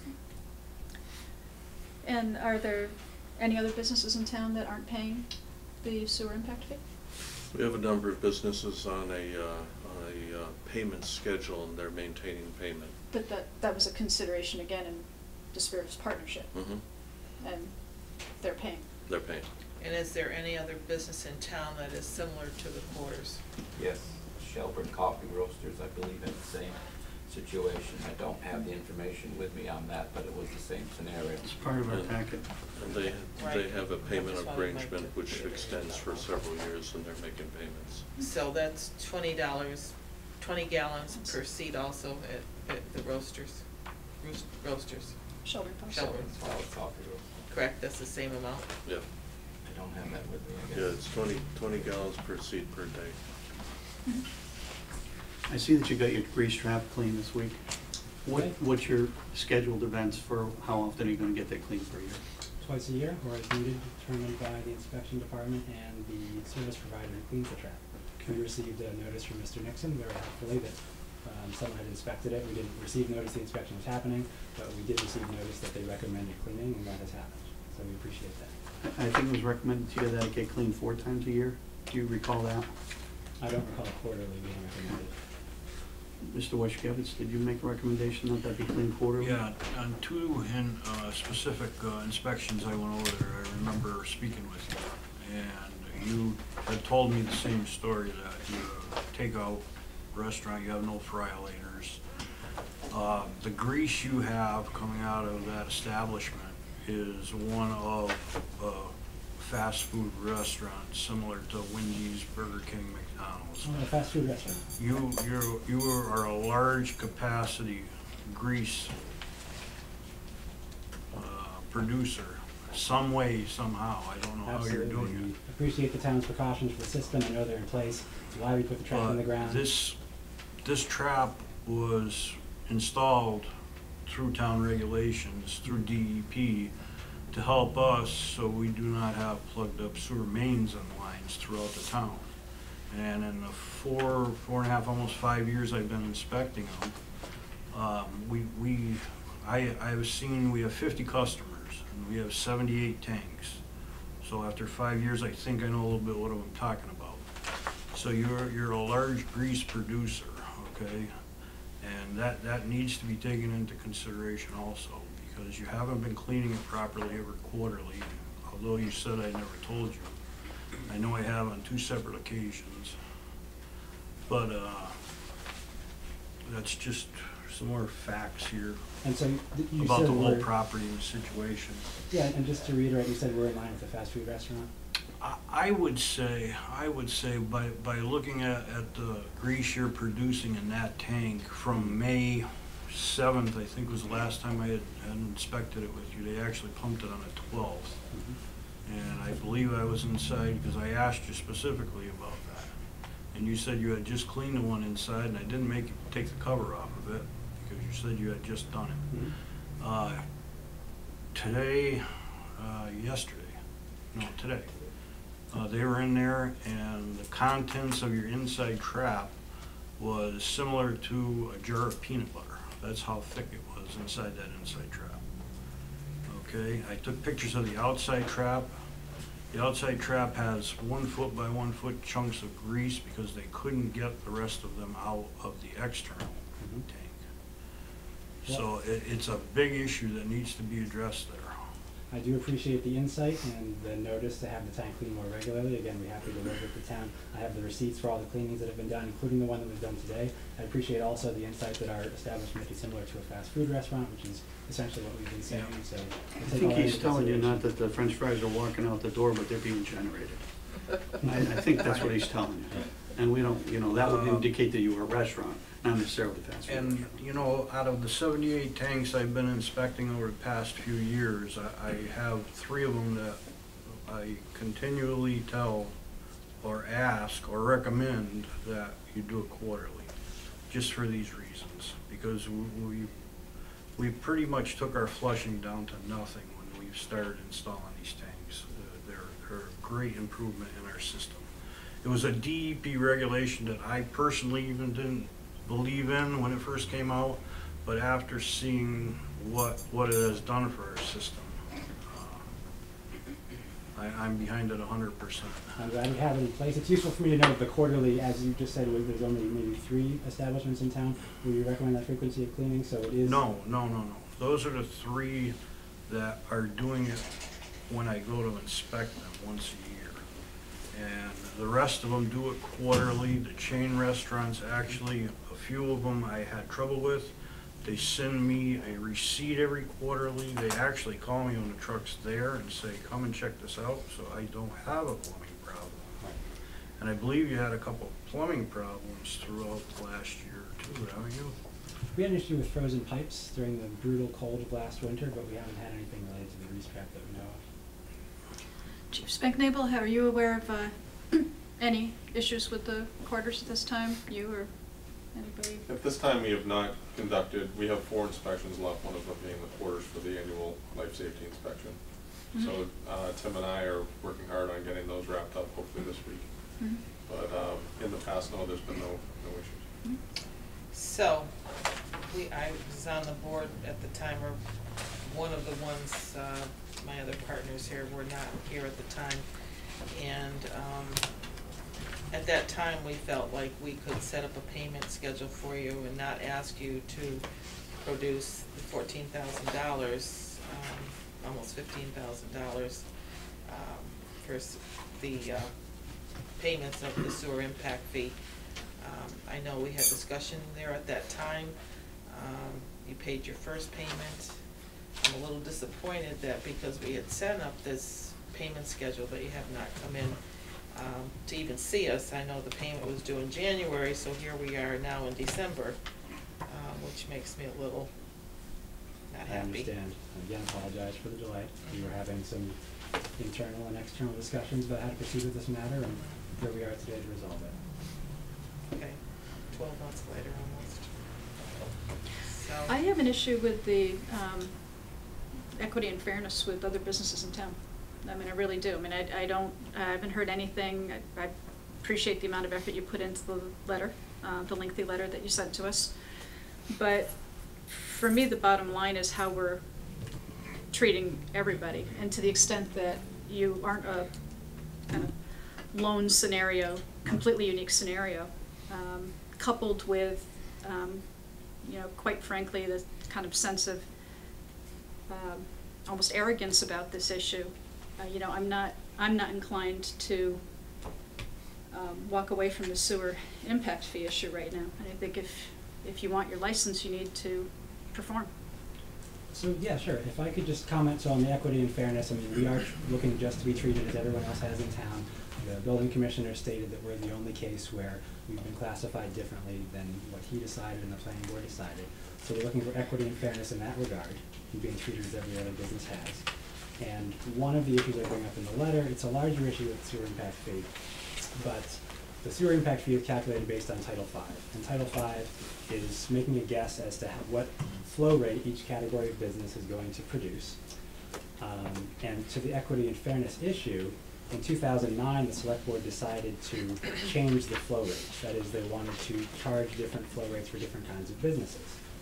And are there any other businesses in town that aren't paying the sewer impact fee? We have a number of businesses on a payment schedule, and they're maintaining payment. But that was a consideration again in the spirit of partnership, Mm-hmm. and they're paying. They're paying. And is there any other business in town that is similar to the Quarters? Yes, Shelburne Coffee Roasters, I believe, in the same situation. I don't have the information with me on that, but it was the same scenario. It's part of our packet. And they Right. have a payment That's why we might arrangement do- which extends for several years, and they're making payments. So that's $20, 20 gallons per seat also at the roasters, roasters, Shelburne Post. Shelburne. Coffee Roasters. correct? That's the same amount? Yeah. I don't have that with me, I guess. Yeah, it's 20 gallons per seat per day. I see that you got your grease trap clean this week. What's your scheduled events for how often are you gonna get that cleaned per year? Twice a year, or as needed, determined by the inspection department and the service provider who cleans the trap. We received a notice from Mr. Nixon very helpfully that someone had inspected it. We didn't receive notice the inspection was happening, but we did receive notice that they recommended cleaning, and that has happened. So we appreciate that. I think it was recommended to you that it get cleaned 4 times a year. Do you recall that? I don't recall quarterly being recommended. Mr. Washkevitz, did you make a recommendation that that be cleaned quarterly? Yeah, on 2 specific inspections I went over there, I remember speaking with you, and you had told me the same story, that you takeout restaurant, you have no fry liners. The grease you have coming out of that establishment is one of fast food restaurant similar to Wendy's, Burger King, McDonald's. Oh, a fast food restaurant. You are a large capacity grease producer, some way, somehow. I don't know how you're doing We it. appreciate the town's precautions for the system. I know they're in place. It's why we put the trap in the ground. This trap was installed through town regulations, through DEP, to help us so we do not have plugged up sewer mains and lines throughout the town. And in the four and a half, almost 5 years I've been inspecting them, I was seeing we have 50 customers and we have 78 tanks. So after 5 years, I think I know a little bit what I'm talking about. So you're a large grease producer, okay? And that needs to be taken into consideration also, because you haven't been cleaning it properly every quarterly, although you said I never told you. I know I have on 2 separate occasions. But that's just some more facts here And so you about said the whole we're- property and the situation. Yeah, and just to reiterate, you said we're in line with the fast food restaurant. I would say by looking at the grease you're producing in that tank from May 7th, I think was the last time I had inspected it with you. They actually pumped it on the 12th. And I believe I was inside because I asked you specifically about that. And you said you had just cleaned the one inside, and I didn't make you take the cover off of it because you said you had just done it. Today, they were in there, and the contents of your inside trap was similar to a jar of peanut butter. That's how thick it was inside that inside trap. Okay, I took pictures of the outside trap. The outside trap has 1 foot by 1 foot chunks of grease because they couldn't get the rest of them out of the external tank. So it's a big issue that needs to be addressed there. I do appreciate the insight and the notice to have the tank cleaned more regularly. Again, we have to work with the town. I have the receipts for all the cleanings that have been done, including the one that was done today. I appreciate also the insight that our establishment is similar to a fast food restaurant, which is essentially what we've been saying, so. I think he's telling you not that the french fries are walking out the door, but they're being generated. I think that's what he's telling you. And we don't, that would indicate that you were a restaurant, not necessarily fast food. And, out of the 78 tanks I've been inspecting over the past few years, I have 3 of them that I continually tell or ask or recommend that you do it quarterly, just for these reasons. Because we pretty much took our flushing down to nothing when we started installing these tanks. They're a great improvement in our system. It was a DEP regulation that I personally even didn't believe in when it first came out, but after seeing what it has done for our system, I'm behind it 100%. I'm glad we have it in place. It's useful for me to know the quarterly, as you just said, there's only maybe 3 establishments in town. Will you recommend that frequency of cleaning? So it is. No. Those are the 3 that are doing it when I go to inspect them once a year. And the rest of them do it quarterly. The chain restaurants, actually, a few of them I had trouble with. They send me a receipt every quarterly. They actually call me when the truck's there and say, come and check this out, so I don't have a plumbing problem. And I believe you had a couple plumbing problems throughout last year too, haven't you? We had an issue with frozen pipes during the brutal cold of last winter, but we haven't had anything related to the grease trap that we know of. Chief Spanknable, are you aware of any issues with the quarters at this time? You or anybody? At this time, we have not conducted, we have 4 inspections left, one of them being the quarters for the annual life safety inspection. So Tim and I are working hard on getting those wrapped up hopefully this week. But in the past, no, there's been no issues. So, I was on the board at the time, or one of the ones, my other partners here were not here at the time. And at that time, we felt like we could set up a payment schedule for you and not ask you to produce the $14,000, almost $15,000 for the payments of the sewer impact fee. I know we had discussion there at that time. You paid your first payment. I'm a little disappointed that because we had set up this payment schedule, but you have not come in to even see us. I know the payment was due in January, so here we are now in December, which makes me a little not happy. I understand. Again, apologize for the delay. We were having some internal and external discussions about how to proceed with this matter, and here we are today to resolve it. Okay, 12 months later almost. So. I have an issue with the equity and fairness with other businesses in town. I mean, I really do. I mean, I haven't heard anything. I appreciate the amount of effort you put into the letter, the lengthy letter that you sent to us. But for me, the bottom line is how we're treating everybody. And to the extent that you aren't a kind of lone scenario, completely unique scenario, coupled with, you know, quite frankly, the kind of sense of almost arrogance about this issue. You know, I'm not inclined to walk away from the sewer impact fee issue right now. And I think if you want your license, you need to perform. So yeah, sure. If I could just comment, so on the equity and fairness, I mean, we are looking just to be treated as everyone else has in town. The building commissioner stated that we're the only case where we've been classified differently than what he decided and the planning board decided. So we're looking for equity and fairness in that regard, and being treated as every other business has. And one of the issues I bring up in the letter, it's a larger issue with the sewer impact fee, but the sewer impact fee is calculated based on Title V. And Title V is making a guess as to what flow rate each category of business is going to produce. And to the equity and fairness issue, in 2009, the select board decided to change the flow rates. That is, they wanted to charge different flow rates for different kinds of businesses.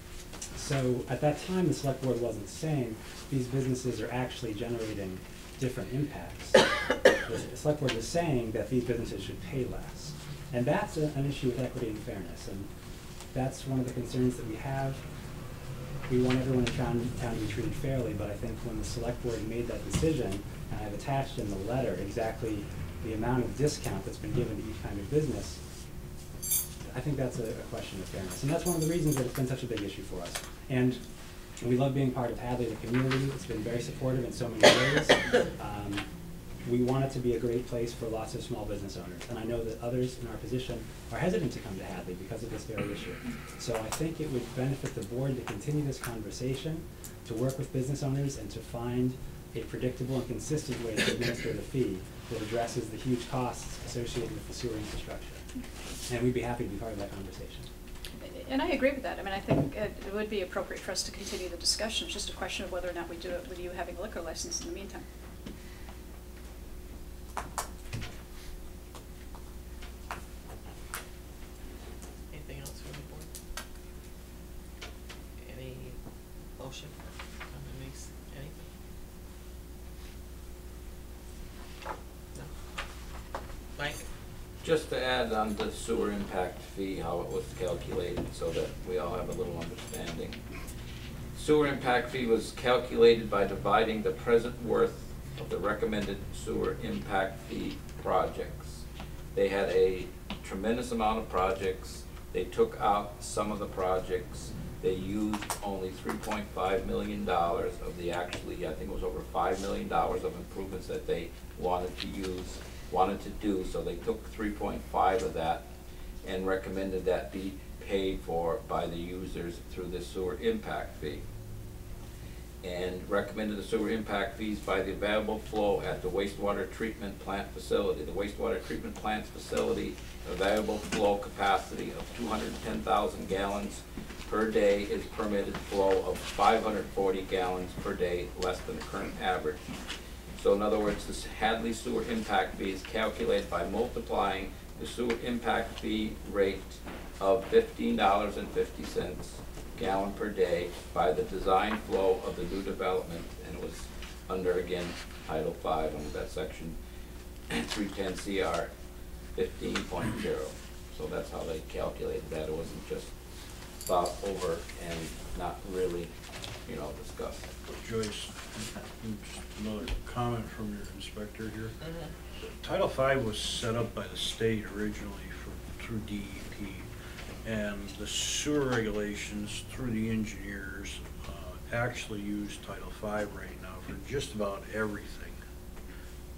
So at that time, the select board wasn't saying these businesses are actually generating different impacts. The select board was saying that these businesses should pay less. And that's an issue with equity and fairness. And that's one of the concerns that we have. We want everyone in town to be treated fairly, but I think when the select board made that decision, and I've attached in the letter exactly the amount of discount that's been given to each kind of business, I think that's a question of fairness. And that's one of the reasons that it's been such a big issue for us. And we love being part of Hadley, the community. It's been very supportive in so many ways. We want it to be a great place for lots of small business owners. And I know that others in our position are hesitant to come to Hadley because of this very issue. So I think it would benefit the board to continue this conversation, to work with business owners, and to find a predictable and consistent way to administer the fee that addresses the huge costs associated with the sewer infrastructure. And we'd be happy to be part of that conversation. And I agree with that. I mean, I think it would be appropriate for us to continue the discussion. It's just a question of whether or not we do it with you having a liquor license in the meantime. Anything else from the board? Any motion? Anything? No. Mike? Just to add on the sewer impact fee, how it was calculated, so that we all have a little understanding. Sewer impact fee was calculated by dividing the present worth of the recommended sewer impact fee projects. They had a tremendous amount of projects. They took out some of the projects. They used only $3.5 million of the actually, I think it was over $5 million of improvements that they wanted to do, so they took 3.5 of that and recommended that be paid for by the users through the sewer impact fee. And recommended the sewer impact fees by the available flow at the wastewater treatment plant facility. The wastewater treatment plant facility available flow capacity of 210,000 gallons per day is permitted flow of 540 gallons per day, less than the current average. So in other words, this Hadley sewer impact fee is calculated by multiplying the sewer impact fee rate of $15.50 gallon per day by the design flow of the new development, and it was under, again, Title V, under that section 310 CR 15.0. So that's how they calculated that. It wasn't just thought over and not really, discussed. Joyce, just another comment from your inspector here. Mm-hmm. Title V was set up by the state originally through DEP, and the sewer regulations through the engineers actually use Title V right now for just about everything.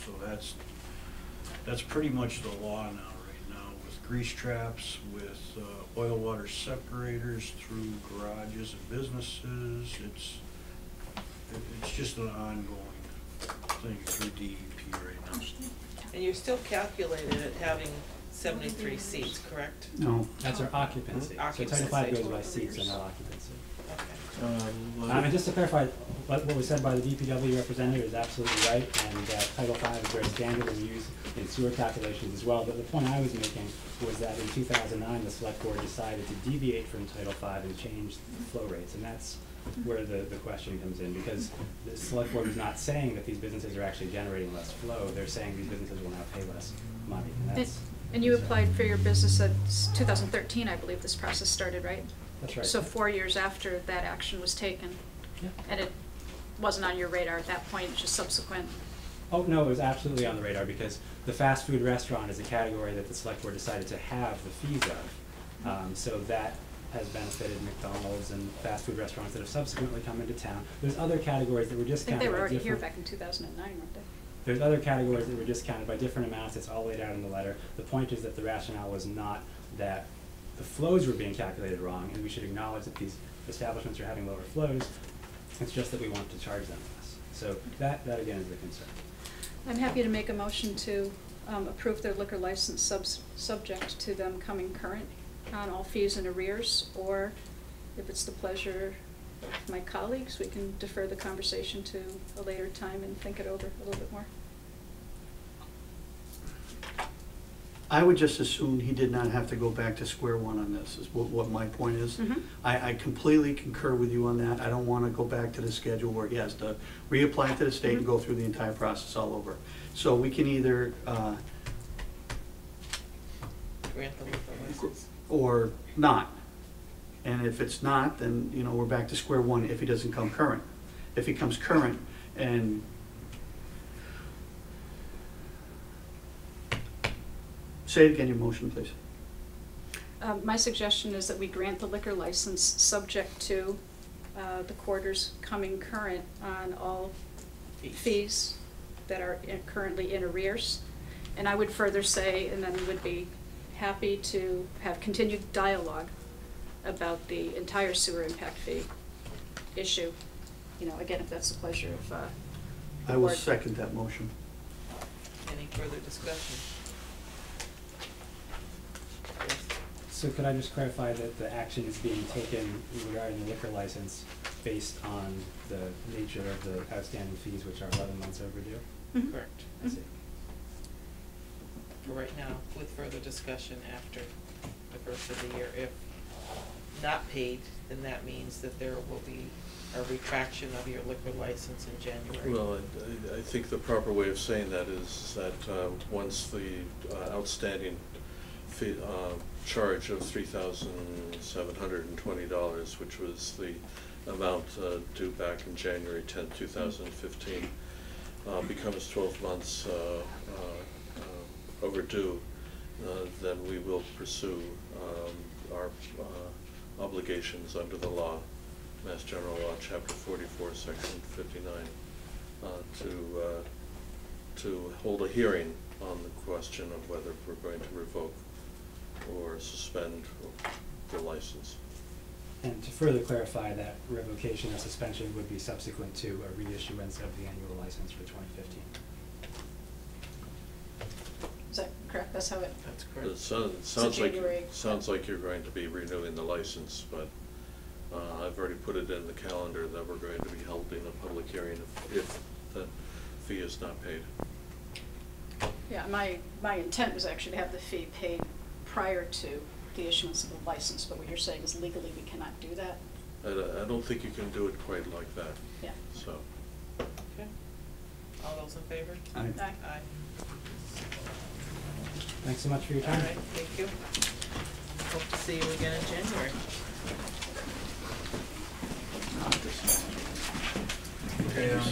So that's pretty much the law now, with grease traps, with oil water separators through garages and businesses. It's just an ongoing thing through DEP right now. And you're still calculated at having 73 seats, correct? No. That's our occupancy. So Title V goes by seats and not occupancy. Okay. And just to clarify, what was said by the DPW representative is absolutely right, and Title V is very standard and used in sewer calculations as well. But the point I was making was that in 2009, the select board decided to deviate from Title V and change the flow rates, and that's where the question comes in, because the select board is not saying that these businesses are actually generating less flow. They're saying these businesses will now pay less money, and that's... And you applied for your business at 2013, I believe this process started, right? That's right. So 4 years after that action was taken, Yeah. and it wasn't on your radar at that point, just subsequent. Oh, no, it was absolutely on the radar, because the fast food restaurant is a category that the select board decided to have the fees of. So that has benefited McDonald's and fast food restaurants that have subsequently come into town. There's other categories that were I think discounted they were by already here different- back in 2009, weren't they? There's other categories that were discounted by different amounts. It's all laid out in the letter. The point is that the rationale was not that the flows were being calculated wrong, and we should acknowledge that these establishments are having lower flows. It's just that we want to charge them less. So that again is the concern. I'm happy to make a motion to approve their liquor license subject to them coming current on all fees and arrears, or if it's the pleasure of my colleagues, we can defer the conversation to a later time and think it over a little bit more. I would just assume he did not have to go back to square one on this, is what my point is. Mhm. I completely concur with you on that. I don't want to go back to the schedule where he has to reapply to the state and go through the entire process all over. So we can either, Grant the liquor license. or not. And if it's not, then, you know, we're back to square one if he doesn't come current. If he comes current and say it again, your motion, please. My suggestion is that we grant the liquor license subject to the quarters coming current on all fees that are currently in arrears. And I would further say, and then would be happy to have continued dialogue about the entire sewer impact fee issue. You know, again, if that's the pleasure of the I will board. second that motion. Any further discussion? Yes. So could I just clarify that the action is being taken regarding the liquor license based on the nature of the outstanding fees, which are 11 months overdue? Mhm. Correct. I see. For right now, with further discussion after the first of the year. If not paid, then that means that there will be a retraction of your liquor license in January. Well, I think the proper way of saying that is that once the outstanding fee, charge of $3,720, which was the amount due back in January 10th, 2015, becomes 12 months overdue, then we will pursue our obligations under the law, Mass General Law, Chapter 44, Section 59, to hold a hearing on the question of whether we're going to revoke or suspend the license. And to further clarify, that revocation or suspension would be subsequent to a reissuance of the annual license for 2015. Is that correct? That's how it? That's It correct. January. sounds like you're going to be renewing the license, but I've already put it in the calendar that we're going to be holding a public hearing if the fee is not paid. Yeah, my intent was actually to have the fee paid prior to the issuance of the license, but what you're saying is legally we cannot do that? I don't think you can do it quite like that. Yeah. So. Okay. All those in favor? Aye. Aye. Aye. Thanks so much for your All time. right, thank you. Hope to see you again in January. Okay, I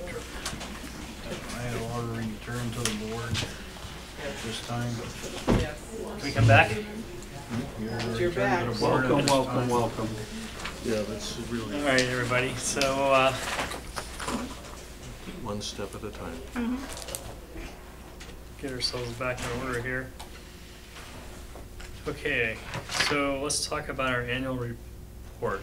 had order return to the board at this time. Yes. Can we come back? You're back. Return to the board at Welcome, this welcome, time. welcome. Yeah, that's really All right, everybody. So, one step at a time. Mm-hmm. get ourselves back in order here. Okay, so let's talk about our annual report.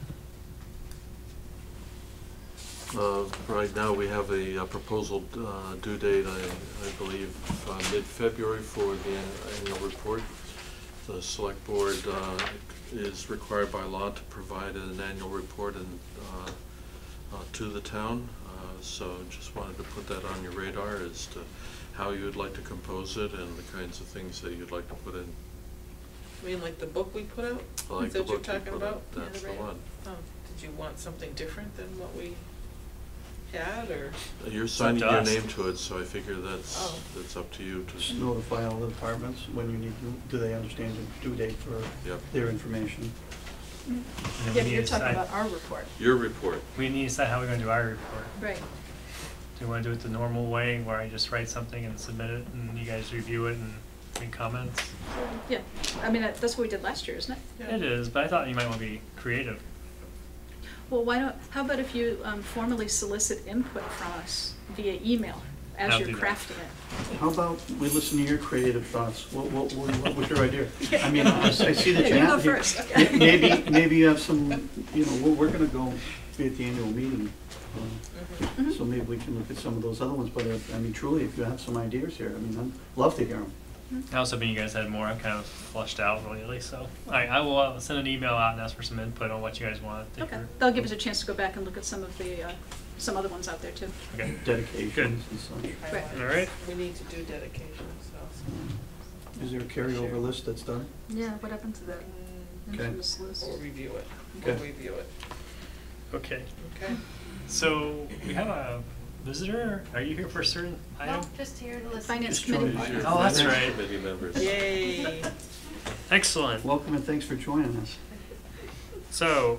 Right now, we have a proposal due date, I believe, mid-February for the annual report. The select board is required by law to provide an annual report to the town. So just wanted to put that on your radar as to how you would like to compose it and the kinds of things that you'd like to put in. You mean like the book we put out? Like Is the that what you're book you talking put about? out, that's the one. Oh, did you want something different than what we had, or? You're up signing to your us. name to it, so I figure that's up to you Just to. notify all the departments when you need, do they understand the due date for Yep. their information? And then we Yeah, but need you're to talking decide- about our report. Your report. We need to decide how we're gonna do our report. Right. Do you wanna do it the normal way, where I just write something and submit it, and you guys review it and make comments? Yeah, I mean, that's what we did last year, isn't it? Yeah. It is, but I thought you might wanna be creative. Well, why don't, how about if you formally solicit input from us via email as I'll you're do that. crafting it? How about we listen to your creative thoughts? What was your idea? I mean, I see that you Yeah, you have. go first, okay. Maybe you have some, you know, we're gonna go be at the annual meeting. Mhm. So maybe we can look at some of those other ones, but I mean, truly, if you have some ideas here, I mean, I'd love to hear them. I was hoping you guys had more. I'm kind of flushed out lately, so I will send an email out and ask for some input on what you guys want. to think Okay, through. that'll give us a chance to go back and look at some of the, some other ones out there too. Okay. Dedications and such. Right. All right. We need to do dedications also. Is there a carryover list that's done? Yeah, what happened to that? Okay. infamous list? We'll review it. Okay. We'll review it. Okay. Okay. So we have a visitor. Are you here for a certain item? No, just here to listen. Finance Just join committee. us. Oh, that's right. Committee members. Yay. Excellent. Welcome and thanks for joining us. So,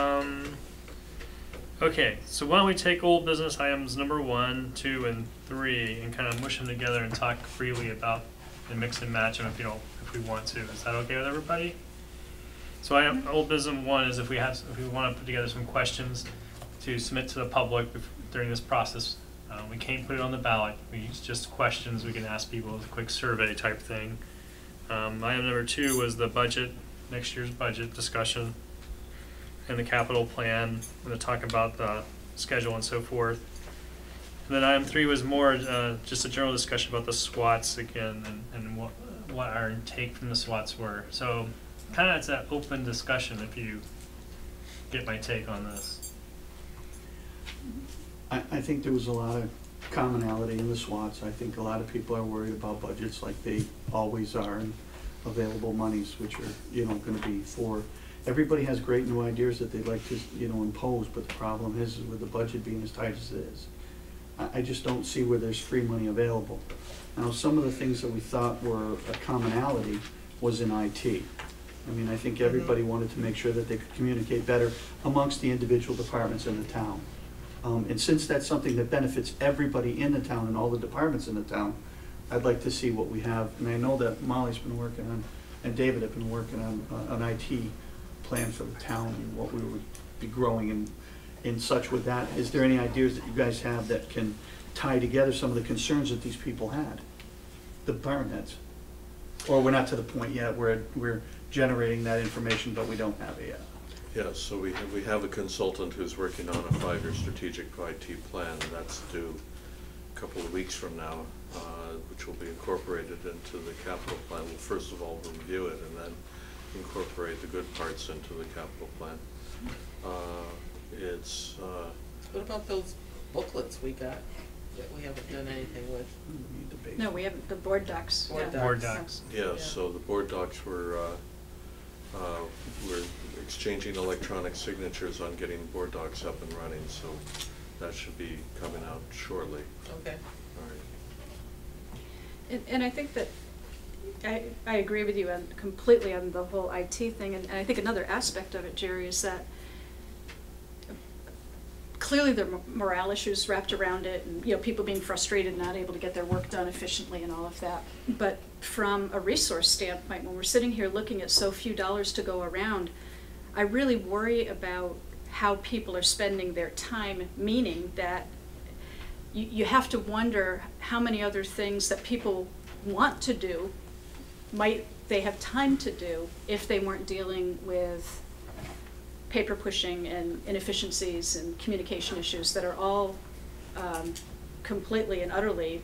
okay, so why don't we take old business items number 1, 2, and 3 and kind of mush them together and talk freely about and mix and match them if we want to. Is that okay with everybody? So old business 1 is if we want to put together some questions to submit to the public during this process. We can't put it on the ballot. It's just questions we can ask people, a quick survey type thing. Item number 2 was the budget, next year's budget discussion and the capital plan. We're going to talk about the schedule and so forth. And then item 3 was more just a general discussion about the SWATs again and what our take from the SWATs were. So kind of it's an open discussion if you get my take on this. I think there was a lot of commonality in the SWATs. I think a lot of people are worried about budgets like they always are, and available monies, which are, gonna be for, everybody has great new ideas that they'd like to, impose, but the problem is with the budget being as tight as it is. I just don't see where there's free money available. Now, some of the things that we thought were a commonality was in IT. I mean, I think everybody wanted to make sure that they could communicate better amongst the individual departments in the town. And since that's something that benefits everybody in the town and all the departments in the town, I'd like to see what we have. And I know that Molly's been working on, and David have been working on an IT plan for the town and what we would be growing and such with that. Is there any ideas that you guys have that can tie together some of the concerns that these people had, the department heads? Or we're not to the point yet where we're generating that information, but we don't have it yet? Yeah, so we have a consultant who's working on a 5-year strategic IT plan, and that's due a couple of weeks from now, which will be incorporated into the capital plan. We'll first of all review it and then incorporate the good parts into the capital plan. What about those booklets we got that we haven't done anything with? No, we haven't, the board docs. Board yeah. Board docs. Yeah, so the board docs we're exchanging electronic signatures on getting board docs up and running, so that should be coming out shortly. Okay. All right. And I think that I agree with you completely on the whole IT thing, and I think another aspect of it, Jerry, is that clearly there are morale issues wrapped around it, and people being frustrated, not able to get their work done efficiently and all of that. But from a resource standpoint, when we're sitting here looking at so few dollars to go around, I really worry about how people are spending their time, meaning that you have to wonder how many other things that people want to do might they have time to do if they weren't dealing with paper pushing and inefficiencies and communication issues that are all completely and utterly,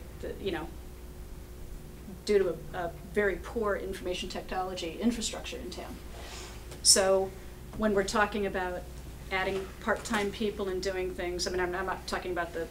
due to a very poor information technology infrastructure in town. So when we're talking about adding part-time people and doing things, I mean, I'm not talking about the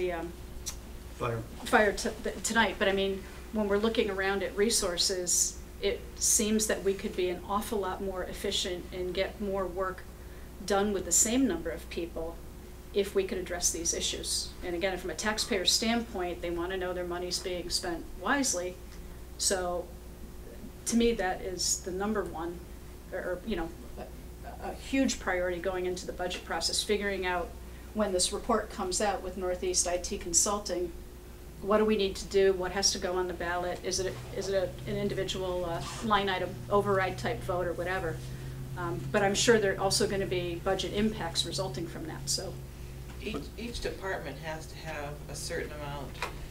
fire tonight, but I mean, when we're looking around at resources, it seems that we could be an awful lot more efficient and get more work done with the same number of people if we could address these issues. And again, from a taxpayer standpoint, they want to know their money's being spent wisely. So to me, that is the number one, or a huge priority going into the budget process, figuring out when this report comes out with Northeast IT Consulting, what do we need to do, what has to go on the ballot, is it an individual line item override type vote or whatever. But I'm sure there are also going to be budget impacts resulting from that. So each department has to have a certain amount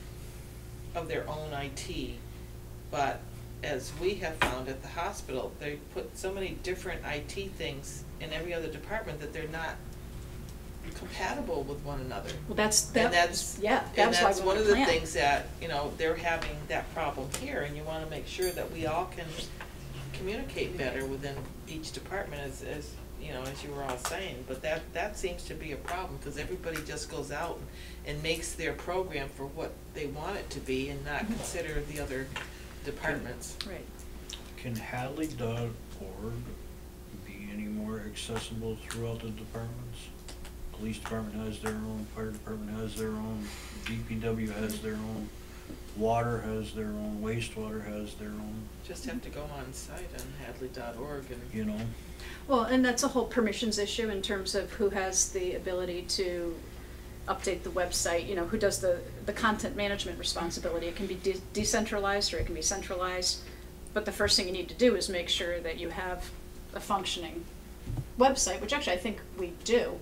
of their own IT, but as we have found at the hospital, they put so many different IT things in every other department that they're not compatible with one another. Well, that's why one of the plan. things that they're having that problem here, and you want to make sure that we all can communicate better within each department, as you were all saying. But that seems to be a problem, because everybody just goes out and makes their program for what they want it to be, and not consider the other departments. Right. Can Hadley.org be any more accessible throughout the departments? Police department has their own, fire department has their own, DPW has their own, water has their own, wastewater has their own. Just have to go on site on Hadley.org and Well, and that's a whole permissions issue in terms of who has the ability to update the website, who does the content management responsibility. It can be decentralized or it can be centralized, but the first thing you need to do is make sure that you have a functioning website, which actually I think we do.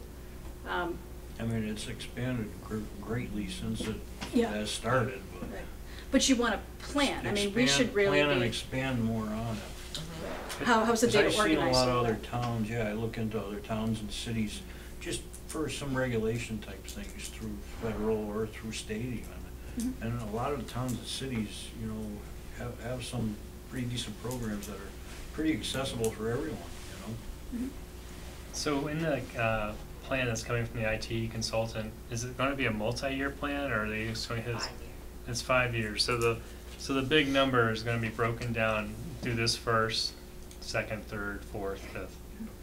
I mean, it's expanded greatly since it Yeah. has started, but. Right. But you want to plan. I mean, we should really plan and be. expand more on it. How's the data 'Cause I've organized? seen a lot of other towns, I look into other towns and cities, just for some regulation type things through federal or through state even. And a lot of the towns and cities, have some pretty decent programs that are pretty accessible for everyone, So in the plan that's coming from the IT consultant, is it going to be a multi-year plan, or are they just going to hit? It's 5 years. So the big number is going to be broken down. Do this first, second, third, fourth, fifth.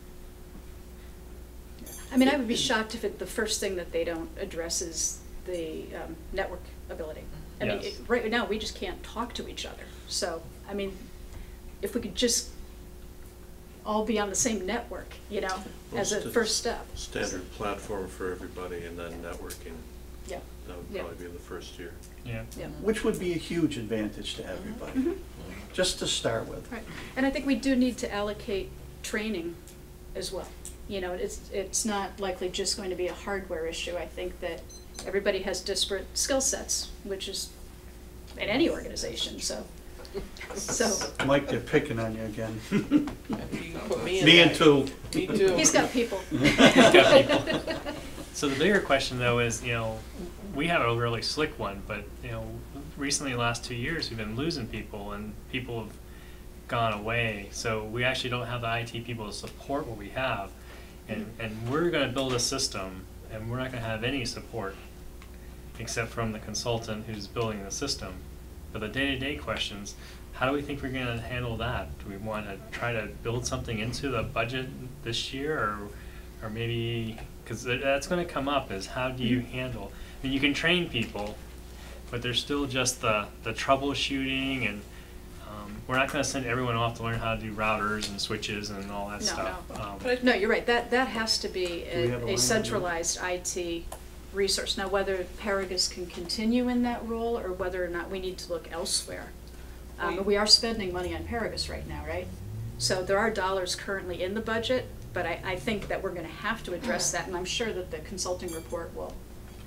I mean, I would be shocked if the first thing that they don't address is the network ability. I mean, Yes. right now, we just can't talk to each other. So, I mean, if we could just all be on the same network, as a first step. Standard platform for everybody, and then networking. Yeah. That would Yeah. probably be the first year. Yeah. Yeah. Which would be a huge advantage to everybody, just to start with. Right. And I think we do need to allocate training as well. It's not likely just going to be a hardware issue. I think that everybody has disparate skill sets, which is in any organization, so. Mike, they're picking on you again. you put me in Me that. and two. Me too. He's got people. So the bigger question though is, we have a really slick one, but recently, the last 2 years, we've been losing people, and people have gone away. So we actually don't have the IT people to support what we have, and we're going to build a system, and we're not going to have any support except from the consultant who's building the system. But the day-to-day questions, how do we think we're going to handle that? Do we want to try to build something into the budget this year, or maybe, because that's going to come up, is how do you handle? I mean, you can train people, but there's still just the troubleshooting, and we're not going to send everyone off to learn how to do routers and switches and all that stuff. No, you're right. That has to be Do we have a line a item? centralized IT resource. Now, whether Paragus can continue in that role or whether or not we need to look elsewhere. We are spending money on Paragus right now, right? So there are dollars currently in the budget, but I think that we're going to have to address that, and I'm sure that the consulting report will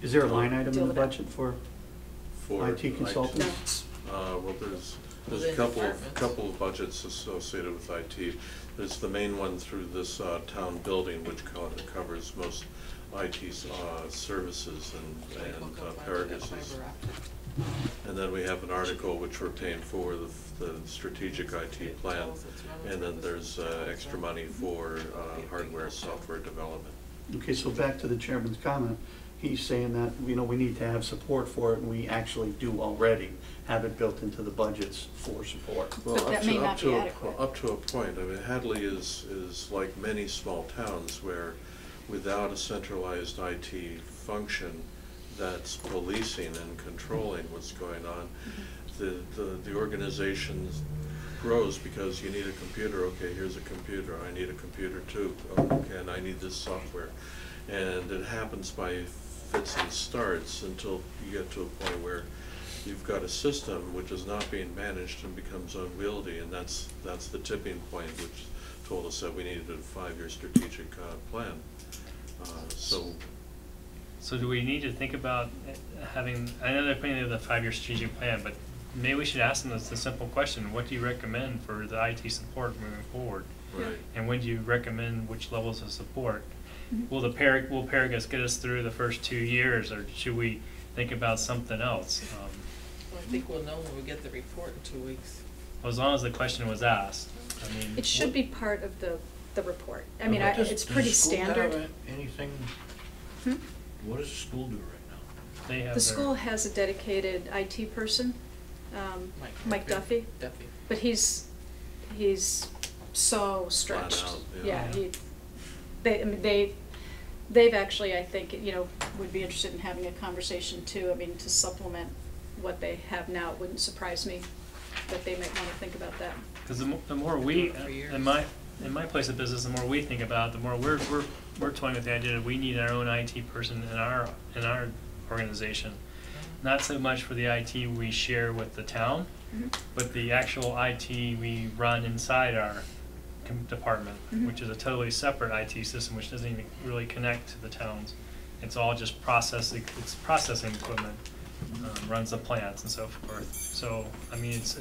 Is there a line item Deal in the with that. budget for For IT consultants? Well, there's a Within couple departments. of budgets associated with IT. There's the main one through this town building, which covers most IT services and Paragus's. And then we have an article which we're paying for the strategic IT plan. And then there's extra money for hardware, software development. Okay, so back to the chairman's comment, he's saying that, you know, we need to have support for it, and we actually do already have it built into the budgets for support. Well, But that may not be adequate. Up to a point. I mean, Hadley is like many small towns where without a centralized IT function that's policing and controlling what's going on, the organization grows because you need a computer. Okay, here's a computer. I need a computer too. Okay, and I need this software. And it happens by fits and starts until you get to a point where you've got a system which is not being managed and becomes unwieldy, and that's the tipping point which told us that we needed a 5-year strategic plan. So do we need to think about having, I know they're putting together the 5-year strategic plan, but maybe we should ask them the simple question, what do you recommend for the IT support moving forward? Right. And when do you recommend which levels of support? Mm-hmm. Will Paragus get us through the first 2 years, or should we think about something else? Well, I think we'll know when we get the report in 2 weeks. As long as the question was asked. I mean, It should be part of the report. I mean, Does- it's does pretty the school standard. have anything, Hmm? what does the school do right now? they have The their- school has a dedicated IT person, Mike Duffy, but he's so stretched. Flat out, Yeah, yeah. they've actually, I think, you know, would be interested in having a conversation too. I mean, to supplement what they have now, it wouldn't surprise me that they might want to think about that. Because the more we, For years. in my place of business, the more we think about it, the more we're toying with the idea that we need our own IT person in our organization. Not so much for the IT we share with the town, Mhm. but the actual IT we run inside our department, Mhm. which is a totally separate IT system, which doesn't even really connect to the towns. It's all just processing equipment, runs the plants and so forth. So, I mean, it's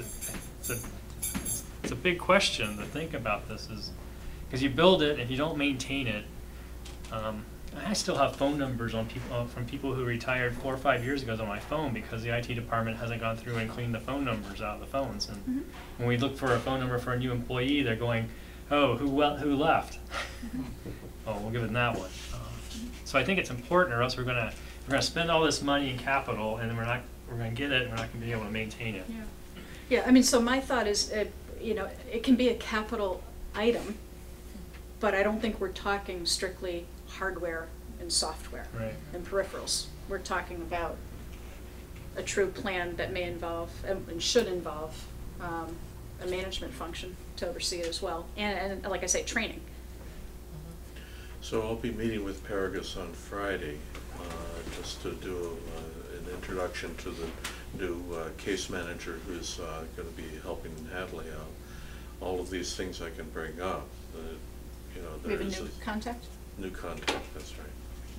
a big question to think about this, is because you build it, if you don't maintain it. I still have phone numbers on people from people who retired 4 or 5 years ago on my phone because the IT department hasn't gone through and cleaned the phone numbers out of the phones. And Mhm. when we look for a phone number for a new employee, they're going, "Oh, who left?" Oh, we'll give it that one. So I think it's important, or else we're gonna spend all this money in capital, and then we're gonna get it, and we're not gonna be able to maintain it. Yeah, yeah. I mean, so my thought is, you know, it can be a capital item, but I don't think we're talking strictly hardware and software Right. and peripherals. We're talking about a true plan that may involve and should involve a management function to oversee it as well, and like I say, training. So I'll be meeting with Paragus on Friday, just to do an introduction to the new case manager who's going to be helping Hadley out. All of these things I can bring up. You know, We have a there's new contact? New contact, that's right.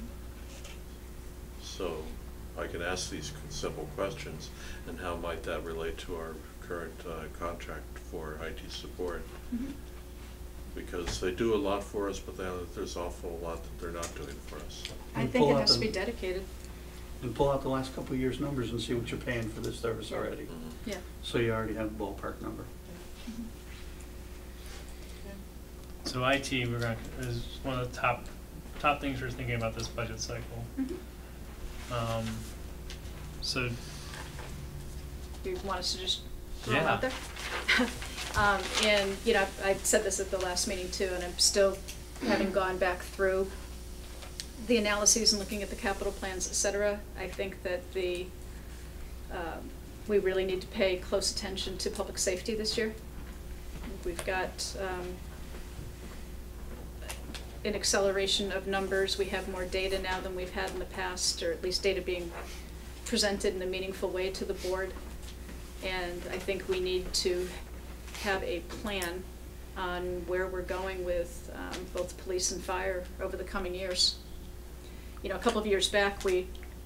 So I can ask these simple questions, and how might that relate to our current contract for IT support? Mhm. Because they do a lot for us, but there's awful lot that they're not doing for us. I And think pull it out has to the- be dedicated, And pull out the last couple of years' numbers and see what you're paying for this service Yeah. already. Mhm. yeah. So you already have a ballpark number. Mhm. So IT, is one of the top things we're thinking about this budget cycle. Mhm. So, Do you want us to just throw them Yeah. out there? And, you know, I said this at the last meeting too, and I'm still, having gone back through the analyses and looking at the capital plans, et cetera, I think that we really need to pay close attention to public safety this year. We've got an acceleration of numbers. We have more data now than we've had in the past, or at least data being presented in a meaningful way to the board. And I think we need to have a plan on where we're going with both police and fire over the coming years. You know, a couple of years back, we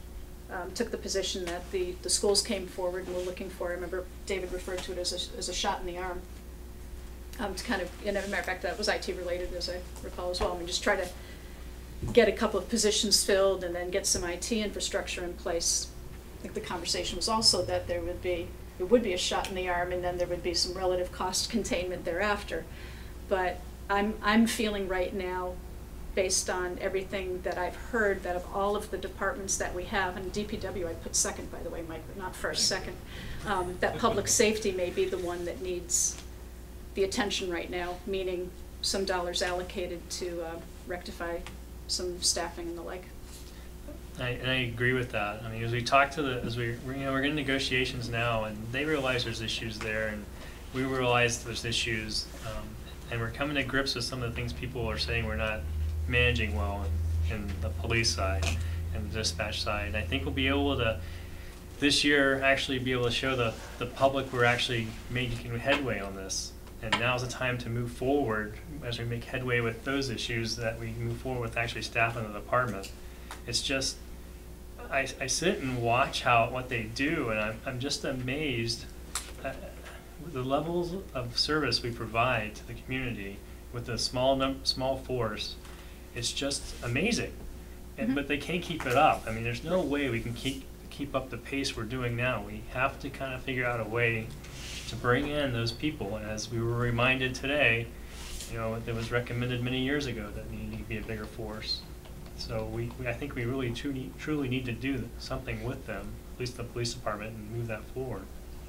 took the position that the schools came forward and were looking for, I remember David referred to it as a shot in the arm. To kind of, as a matter of fact, that was IT related, as I recall as well. I mean, just try to get a couple of positions filled and then get some IT infrastructure in place. I think the conversation was also that it would be a shot in the arm, and then there would be some relative cost containment thereafter. But I'm feeling right now, based on everything that I've heard, that of all of the departments that we have, and DPW I put second, by the way, Mike, not first, second, that public safety may be the one that needs the attention right now, meaning some dollars allocated to rectify some staffing and the like. And I agree with that. I mean, as we talk to we're in negotiations now, and they realize there's issues there, and we realize there's issues, and we're coming to grips with some of the things people are saying we're not managing well in the police side and the dispatch side. And I think we'll be able to, this year, actually be able to show the public we're actually making headway on this. And now's the time to move forward as we make headway with those issues, that we move forward with actually staffing the department. It's just, I sit and watch what they do, and I'm just amazed at the levels of service we provide to the community with a small force. It's just amazing. But they can't keep it up. I mean, there's no way we can keep up the pace we're doing now. We have to kind of figure out a way to bring in those people. And as we were reminded today, it was recommended many years ago that we need to be a bigger force. So I think we really truly need to do something with them, at least the police department, and move that forward.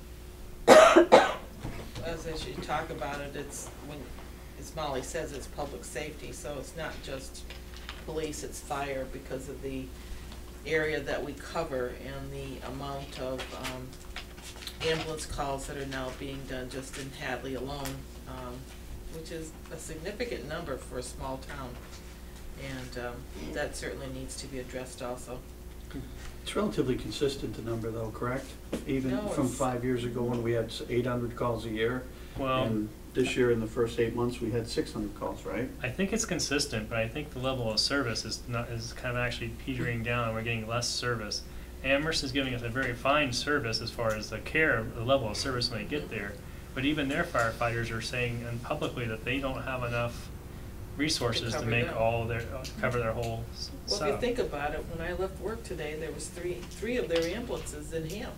As you talk about it, as Molly says, it's public safety, so it's not just police, it's fire, because of the area that we cover and the amount of ambulance calls that are now being done just in Hadley alone, which is a significant number for a small town. And that certainly needs to be addressed also. It's relatively consistent, the number though, correct? Even No, from it's- 5 years ago when we had 800 calls a year. Well, And this year, in the first 8 months, we had 600 calls, right? I think it's consistent, but I think the level of service is kind of actually petering down, and we're getting less service. Amherst is giving us a very fine service as far as the level of service when they get there. But even their firefighters are saying publicly that they don't have enough resources to make cover their whole Well, if you think about it, when I left work today, there was three of their ambulances in Hamp.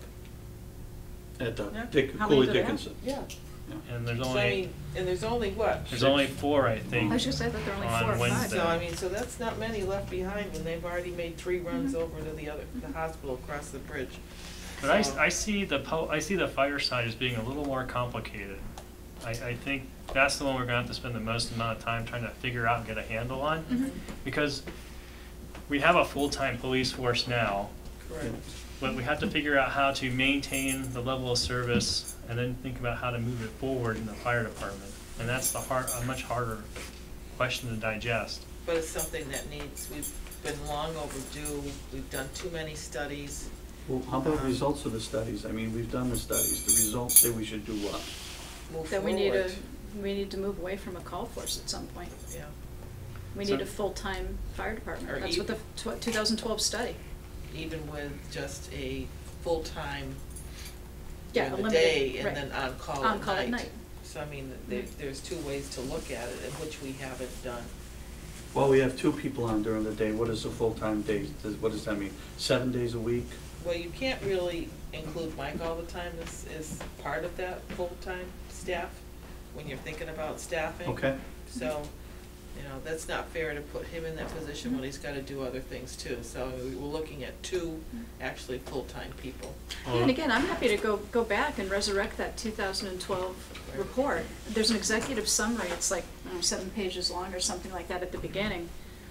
At the Yeah. How many Cooley do they have? Dickinson. Yeah. And there's So there's only what? there's only 4, I think. I was just saying that there are only On 4 or 5. Wednesday. So that's not many left behind when they've already made 3 runs over to the hospital across the bridge. But So- I see the fire side as being a little more complicated. I think that's the one we're gonna have to spend the most amount of time trying to figure out and get a handle on. Because we have a full-time police force now, Correct. but we have to figure out how to maintain the level of service and then think about how to move it forward in the fire department. And that's a much harder question to digest. But it's something that we've been long overdue. We've done too many studies. Well, how about results of the studies? I mean, we've done the studies. The results say we should do what? Move That we forward. need to move away from a call force at some point. Yeah. We So- need a full-time fire department. Or That's what the 2012 study. Even with just a full-time Yeah, during the limited- day and right. then on call On at call at night. night. So I mean, there's 2 ways to look at it, and which we haven't done. Well, we have 2 people on during the day. What is a full-time day? What does that mean? 7 days a week? Well, you can't really include Mike all the time as part of that full-time staff when you're thinking about staffing. Okay. So, that's not fair to put him in that position when he's gotta do other things too. So we're looking at 2 actually full-time people. Yeah, and again, I'm happy to go back and resurrect that 2012 report. There's an executive summary, it's like, 7 pages long or something like that at the beginning.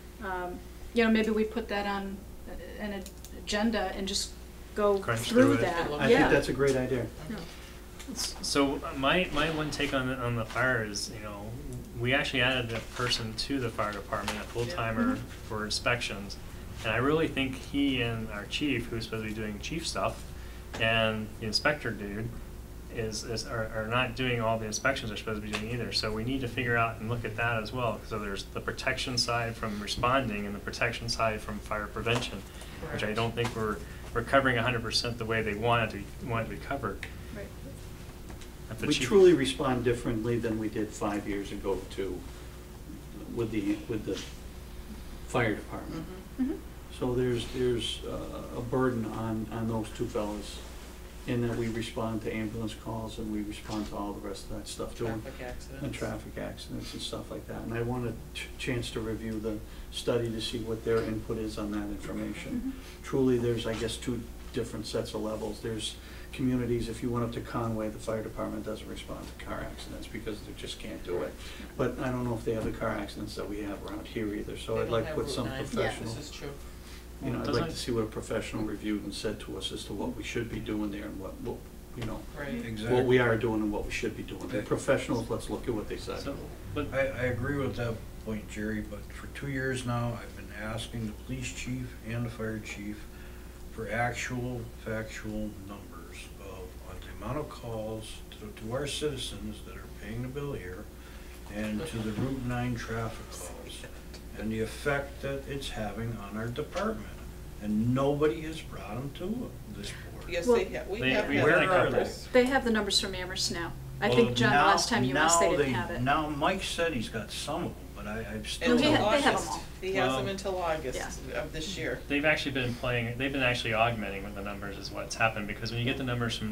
Maybe we put that on an agenda and just go Crunch through through it. that. I Yeah. think that's a great idea. Yeah. So my one take on the fire is, we actually added a person to the fire department, a full-timer for inspections. And I really think he and our chief, who's supposed to be doing chief stuff, and the inspector dude, are not doing all the inspections they're supposed to be doing either. So we need to figure out and look at that as well. So there's the protection side from responding and the protection side from fire prevention, which I don't think we're covering 100% the way they want it to be covered. Right. If the We chief- truly respond differently than we did 5 years ago with the fire department. Mm-hmm. So there's a burden on those two fellas in that we respond to ambulance calls and we respond to all the rest of that stuff too. Traffic accidents. And traffic accidents and stuff like that. And I want a chance to review the study to see what their input is on that information. Truly, there's, I guess, two different sets of levels. There's communities, if you went up to Conway, the fire department doesn't respond to car accidents because they just can't do it. But I don't know if they have the car accidents that we have around here either, so They I'd don't like have put Route some 9. professional. This is true. You know, I'd Doesn't like to see what a professional reviewed and said to us as to what we should be doing there and what you know, Right. Exactly. what we are doing and what we should be doing. The professionals, let's look at what they said. So, but I agree with that point, Jerry, but for 2 years now, I've been asking the police chief and the fire chief for actual, factual numbers on the amount of calls to our citizens that are paying the bill here and to the Route 9 traffic calls and the effect that it's having on our department. And nobody has brought them to this board. Yes, Well, they have, we they- have. we had have a a couple. couple. They have the numbers from Amherst now. I Well, think, John, now- last time you asked, they now didn't have it. Now, Mike said he's got some of them, but I've still. No, Until they have 'em August. all. He has them Well, until August Yeah. of this year. they've actually been augmenting with the numbers is what's happened, because when you get the numbers from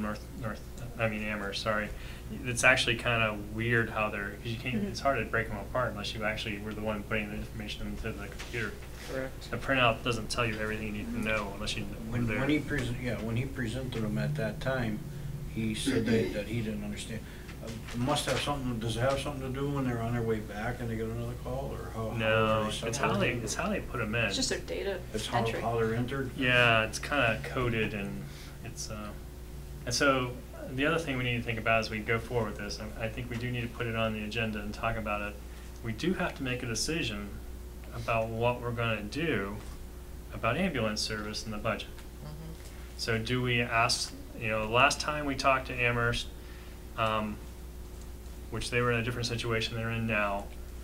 Amherst, sorry, it's actually kind of weird how they're, because you can't, it's hard to break them apart unless you actually were the one putting the information into the computer. Correct. The printout doesn't tell you everything you need to know unless you were there. When he presented them at that time, he said that he didn't understand. It must have something, does it have something to do when they're on their way back and they get another call, or how? No, how it's are how they they put them in. It's just their data It's entry. how they're entered? Yeah, it's kind of coded, and it's and so the other thing we need to think about as we go forward with this, I think we do need to put it on the agenda and talk about it. We do have to make a decision about what we're going to do about ambulance service in the budget. So do we ask, last time we talked to Amherst, which they were in a different situation they're in now,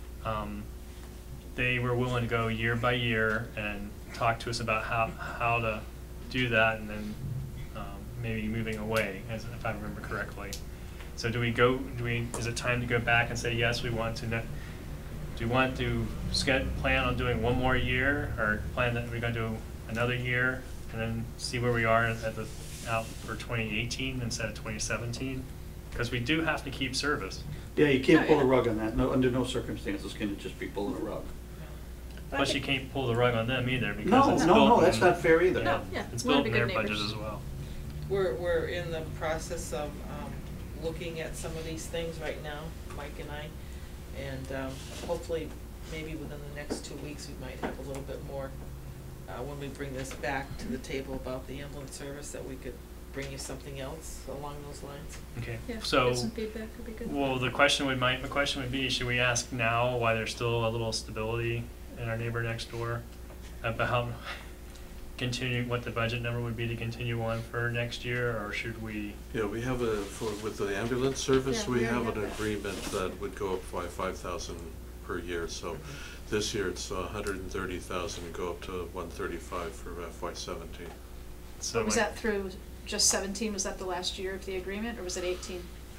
they were willing to go year by year and talk to us about how to do that, and then maybe moving away, if I remember correctly. So is it time to go back and say, yes, we want to, do you want to plan on doing one more year, or plan that we're going to do another year and then see where we are out for 2018 instead of 2017? Because we do have to keep service. Yeah, you can't Oh, pull a yeah. rug on that. No, under no circumstances can it just be pulling a rug. Plus, you can't pull the rug on them either, because No, it's no, built no, in- that's not fair either. No, yeah, It's we wanna built be in good their budget neighbors. as well. We're in the process of looking at some of these things right now, Mike and I, and hopefully, maybe within the next 2 weeks, we might have a little bit more, when we bring this back to the table about the ambulance service, that we could bring you something else along those lines. Okay, Yeah, so, get some feedback would be good. well, my question would be, should we ask now why there's still a little stability in our neighbor next door about what the budget number would be to continue on for next year, or should we? Yeah, we have with the ambulance service, Yeah, we we have already an have that. agreement that would go up by 5,000 per year. So this year it's 130,000, go up to 135 for FY17. So Was like- that through just 17? Was that the last year of the agreement, or was it 18?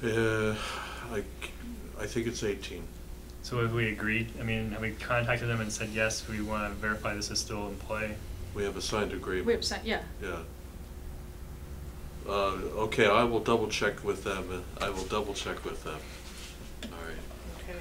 I think it's 18. So have we agreed, have we contacted them and said, yes, we want to verify this is still in play? We have a signed agreement. We have sent, yeah. Yeah. Okay, I will double check with them. All right. Okay.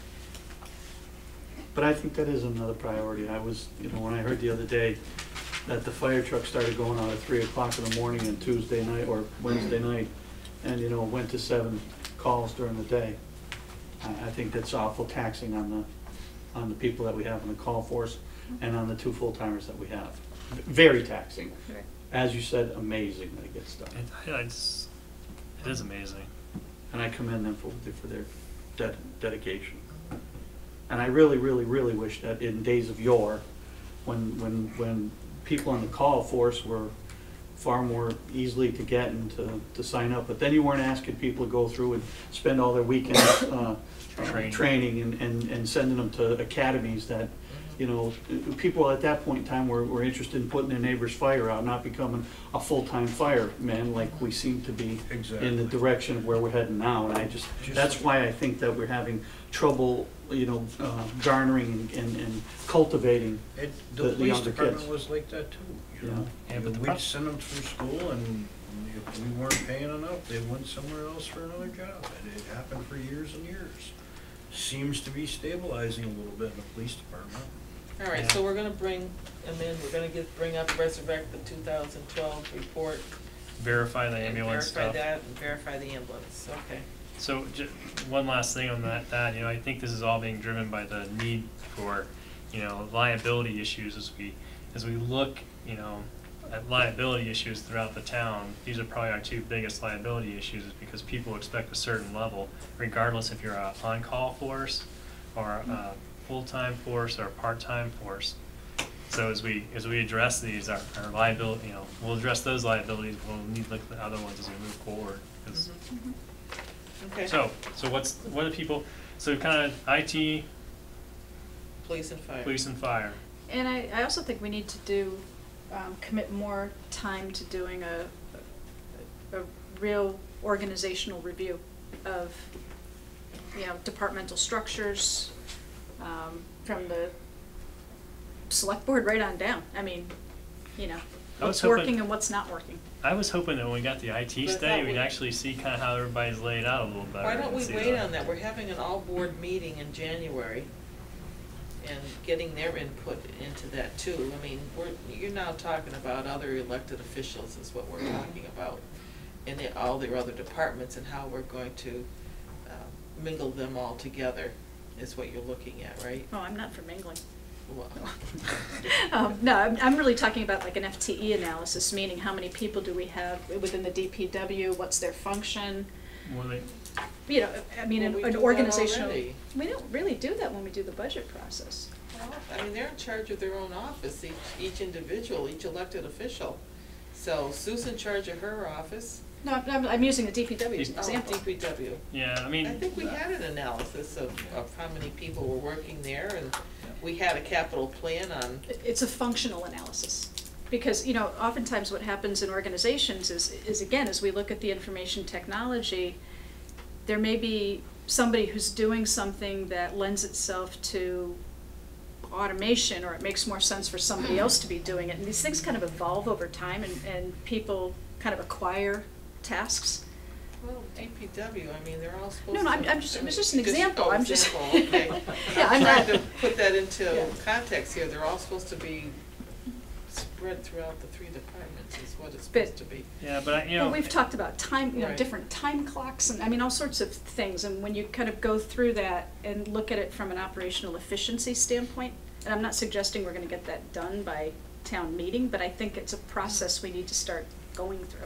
But I think that is another priority. I was, when I heard the other day that the fire truck started going out at 3 o'clock in the morning on Tuesday night or Wednesday night, and, went to 7 calls during the day, I think that's awful taxing on the people that we have in the call force and on the 2 full-timers that we have. Very taxing. Right. As you said, amazing that it gets done. It is amazing. And I commend them for their dedication. And I really, really, really wish that in days of yore, when people on the call force were far more easily to get and to sign up. But then you weren't asking people to go through and spend all their weekends training and sending them to academies that, you know, people at that point in time were interested in putting their neighbor's fire out, not becoming a full-time fireman like we seem to be in the direction of where we're heading now. And that's why I think that we're having trouble, you know, garnering and cultivating The the police younger department kids. was like that too, you know? Yeah, but the We'd send them through school, and if we weren't paying enough, they went somewhere else for another job. And it happened for years and years. Seems to be stabilizing a little bit in the police department. All right, Yeah. so we're gonna bring them in, we're gonna bring up, resurrect the 2012 report. Verify the and ambulance verify stuff. that, and verify the ambulance, okay. So one last thing on that, you know, I think this is all being driven by the need for, you know, liability issues as we look, you know, at liability issues throughout the town. These are probably our two biggest liability issues, is because people expect a certain level, regardless if you're a on-call force or a full-time force or a part-time force. So as we address these, our liability, you know, we'll address those liabilities, but we'll need to look at the other ones as we move forward. 'Cause Okay. So what are people, so kind of IT, Police and fire. police and fire. And I also think we need to do, commit more time to doing a real organizational review of, you know, departmental structures, from the select board right on down. I mean, you know, I was what's hoping- working and what's not working. I was hoping that when we got the IT But I study, thought we'd we- actually see kind of how everybody's laid out a little better. Why don't and we see wait the- on that? We're having an all-board meeting in January and getting their input into that too. I mean, you're now talking about other elected officials is what we're talking about. And all the other departments and how we're going to mingle them all together is what you're looking at, right? Oh, I'm not for mingling. Well, No, I'm really talking about like an FTE analysis, meaning how many people do we have within the DPW, what's their function? Well, they- You know, I mean, Well, we do an that organizational. already. We don't really do that when we do the budget process. well, I mean, they're in charge of their own office, each individual, each elected official. So Sue's in charge of her office. No, I'm using the DPW as an Oh, example. DPW. Yeah, I mean. I think we had an analysis of how many people were working there, and we had a capital plan on, It's a functional analysis. Because, you know, oftentimes what happens in organizations is again, as we look at the information technology, there may be somebody who's doing something that lends itself to automation, or it makes more sense for somebody else to be doing it. And these things kind of evolve over time, and people kind of acquire tasks. well, DPW, I mean, they're all supposed No, to. no, I'm just, it was just an example, oh, I'm just. example, okay. Yeah, I'm trying not. to put that into Yeah. context here, they're all supposed to be spread throughout the three departments is what it's But- supposed to be. Yeah, but you know. Well, we've talked about time, you know, Right. different time clocks, and I mean, all sorts of things, and when you kind of go through that and look at it from an operational efficiency standpoint, and I'm not suggesting we're gonna get that done by town meeting, but I think it's a process we need to start going through.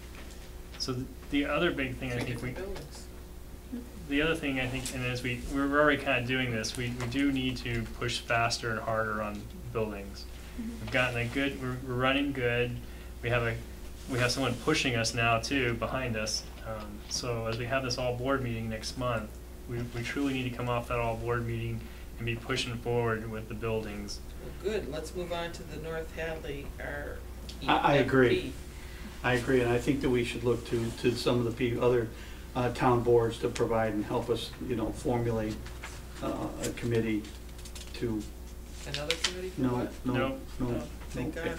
So the other big thing I Three think we, different buildings. the other thing I think, and as we're already kind of doing this, we do need to push faster and harder on buildings. We've gotten a good, we're running good. We have someone pushing us now too, behind us. So as we have this all board meeting next month, we truly need to come off that all board meeting and be pushing forward with the buildings. Well, good, let's move on to the North Hadley, our I agree. EFP. I agree, and I think that we should look to some of the other town boards to provide and help us, you know, formulate a committee to, Another committee for no, what? no, No, no, no. Thank God.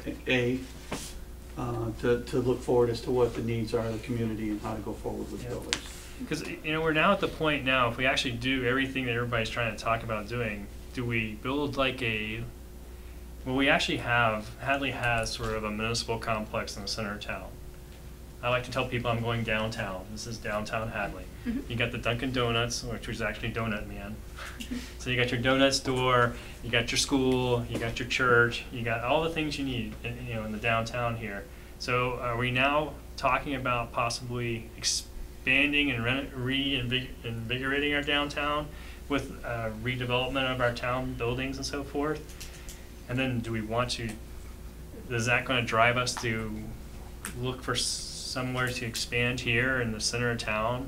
to look forward as to what the needs are of the community and how to go forward with Yeah. buildings. Because, you know, we're now at the point now, if we actually do everything that everybody's trying to talk about doing, do we build like well, we actually Hadley has sort of a municipal complex in the center of town. I like to tell people I'm going downtown. This is downtown Hadley. Mhm. You got the Dunkin' Donuts, which was actually Donut Man. So you got your donut store, you got your school, you got your church, you got all the things you need, you know, in the downtown here. So are we now talking about possibly expanding and reinvigorating our downtown with redevelopment of our town buildings and so forth? And then do we want to, is that going to drive us to look for somewhere to expand here in the center of town.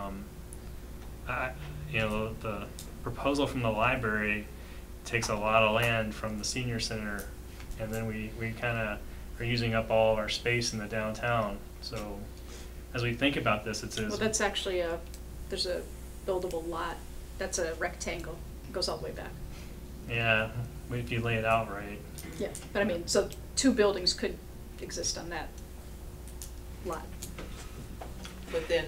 The proposal from the library takes a lot of land from the senior center, and then we kind of are using up all of our space in the downtown. So as we think about this, Well, that's actually there's a buildable lot. That's a rectangle. It goes all the way back. Yeah, if you lay it out right. Yeah, but I mean, so 2 buildings could exist on that lot. But then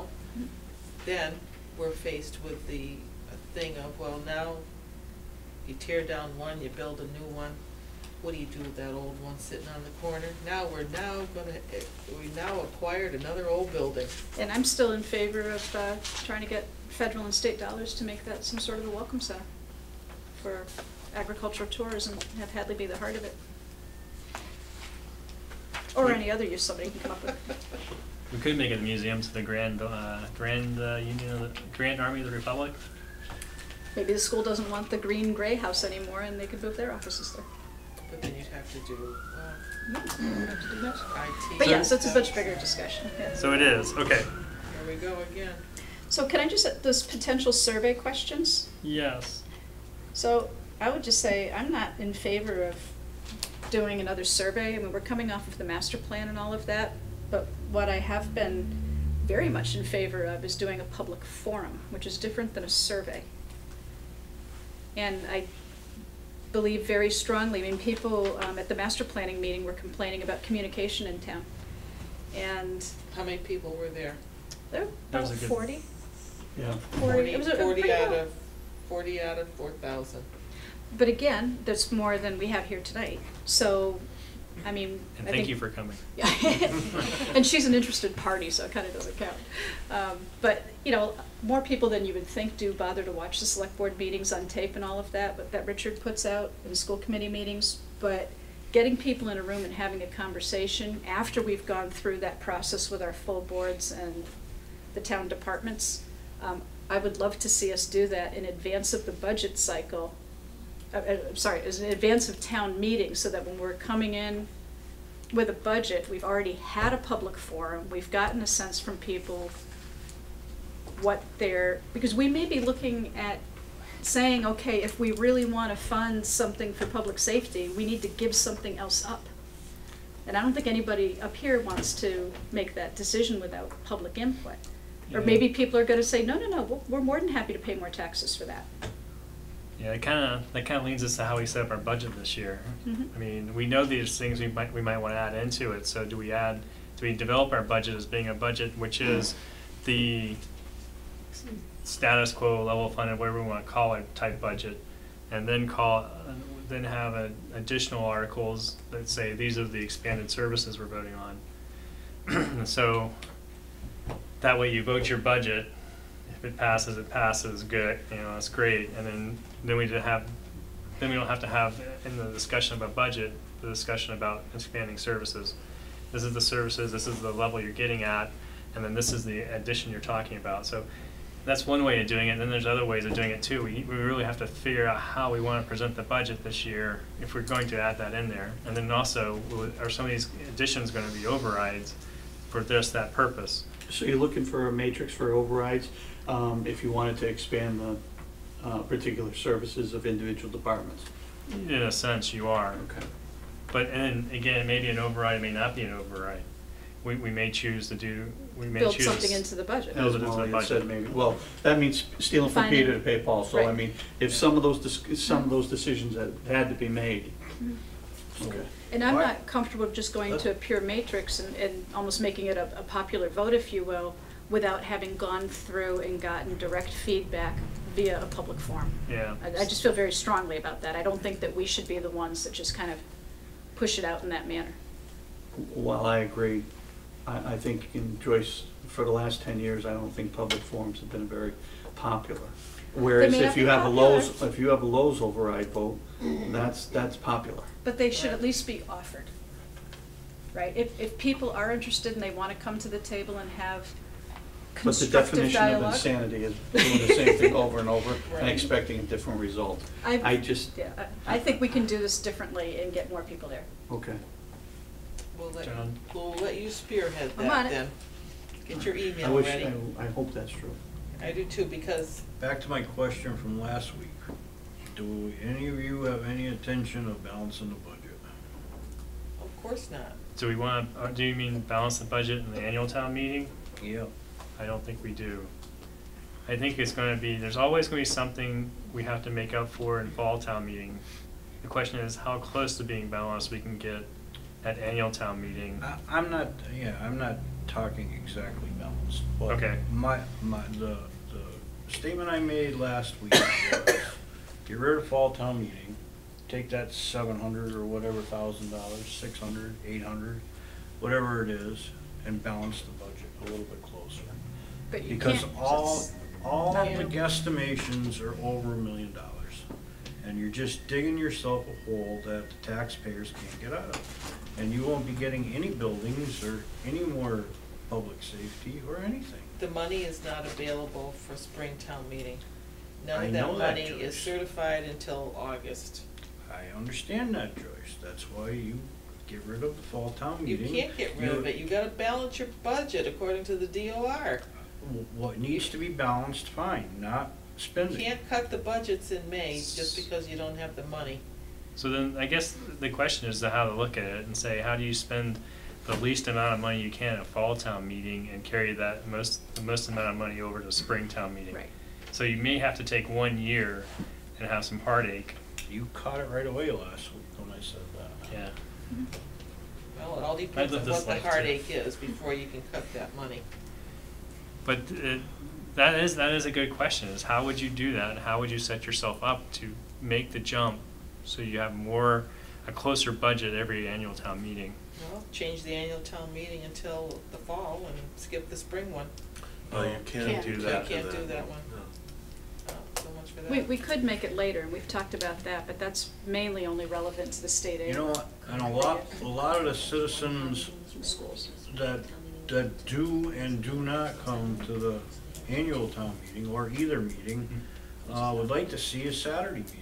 we're faced with the thing of, well, now you tear down one, you build a new one. What do you do with that old one sitting on the corner? We now acquired another old building. And I'm still in favor of trying to get federal and state dollars to make that some sort of a welcome center for agricultural tourism, have Hadley be the heart of it. Or any other use somebody can come up with. We could make it a museum to the Grand Army of the Republic. Maybe the school doesn't want the green gray house anymore and they could move their offices there. But then you'd have to do Have to do that. IT. But yes, it's a much bigger discussion. Yeah. So it is, okay. There we go again. So can I just, those potential survey questions? Yes. So I would just say I'm not in favor of doing another survey. I mean, we're coming off of the master plan and all of that, but what I have been very much in favor of is doing a public forum, which is different than a survey. And I believe very strongly, I mean, people at the master planning meeting were complaining about communication in town. And How many people were there? there were That was about a good- 40. Yeah. 40. It was a 40 pretty out well. of 40 out of 4,000. But again, that's more than we have here tonight. So, I mean, And I thank think, you for coming. Yeah, and she's an interested party, so it kind of doesn't count. But you know, more people than you would think do bother to watch the select board meetings on tape and all of that, but that Richard puts out in school committee meetings. But getting people in a room and having a conversation after we've gone through that process with our full boards and the town departments, I would love to see us do that in advance of the budget cycle. As in advance of town meetings, so that when we're coming in with a budget, we've already had a public forum, we've gotten a sense from people what they're, because we may be looking at saying, okay, if we really want to fund something for public safety, we need to give something else up. And I don't think anybody up here wants to make that decision without public input. Or Yeah. maybe people are going to say, no, we're more than happy to pay more taxes for that. Yeah, that kind of leads us to how we set up our budget this year. Mhm. I mean, we know these things we might want to add into it. So do we develop our budget as being a budget which is the status quo, level funded, whatever we want to call it, type budget, and then have additional articles that say these are the expanded services we're voting on. So that way you vote your budget. If it passes, good, it's great. And then we don't have to have in the discussion about budget, the discussion about expanding services. This is the services, this is the level you're getting at, and then this is the addition you're talking about. So that's one way of doing it, and then there's other ways of doing it too. We really have to figure out how we want to present the budget this year if we're going to add that in there. And then also, are some of these additions going to be overrides for that purpose? So you're looking for a matrix for overrides, if you wanted to expand the particular services of individual departments? In a sense, you are. Okay. But, and again, maybe an override, may not be an override. We may choose to do, Build something into the budget. Build it As into the Molly had budget. said, maybe, well, that means stealing from Finding- Peter to pay Paul, so I Right. mean, if some of those decisions that had to be made. Okay. And I'm not comfortable just going to a pure matrix and almost making it a popular vote, if you will, without having gone through and gotten direct feedback via a public forum. Yeah. I just feel very strongly about that. I don't think that we should be the ones that just kind of push it out in that manner. While I agree, I think in Joyce, for the last 10 years, I don't think public forums have been very popular. Whereas may not if you be have popular. a Lowe's override vote, that's popular. But they should at least be offered, right? If people are interested and they want to come to the table and have But the constructive definition dialogue. of insanity is doing the same thing over and over and Right. expecting a different result. I think I think we can do this differently and get more people there. okay. John? We'll let you spearhead I'm that on it. then. Get your I email wish, ready. I hope that's true. I do too, because Back to my question from last week. Do any of you have any intention of balancing the budget? of course not. Do we want, do you mean balance the budget in the annual town meeting? Yep. I don't think we do. I think it's gonna be, there's always gonna be something we have to make up for in fall town meeting. The question is how close to being balanced we can get at annual town meeting. I'm not talking exactly balanced, but Okay. the statement I made last week was, get rid of fall town meeting, take that $700 or whatever $1,000, 600, 800, whatever it is, and balance the budget a little bit closer. But you Because can't all just- the guesstimations are over $1 million. And you're just digging yourself a hole that the taxpayers can't get out of. And you won't be getting any buildings or any more public safety or anything. The money is not available for spring town meeting. None I of know that that, money is Joyce. certified until August. I understand that, Joyce. That's why you get rid of the fall town You meeting. can't get rid of it. You gotta balance your budget according to the DOR. What needs to be balanced, fine, not You spending. can't cut the budgets in May just because you don't have the money. So then I guess the question is to how to look at it and say, how do you spend the least amount of money you can at fall town meeting and carry that the most amount of money over to spring town meeting? Right. So you may have to take 1 year and have some heartache. You caught it right away last week when I said that. Yeah. Well, it all depends lived on this what the life, too. heartache is before you can cut that money. But that is a good question, is how would you do that? And how would you set yourself up to make the jump so you have a closer budget every annual town meeting? Well, change the annual town meeting until the fall and skip the spring one. Oh, you can't do You that. can't do that one. No. So much for that. We could make it later, and we've talked about that, but that's mainly only relevant to the state aid. You know what, and a lot of the citizens Schools. that do and do not come to the annual town meeting or either meeting, would like to see a Saturday meeting.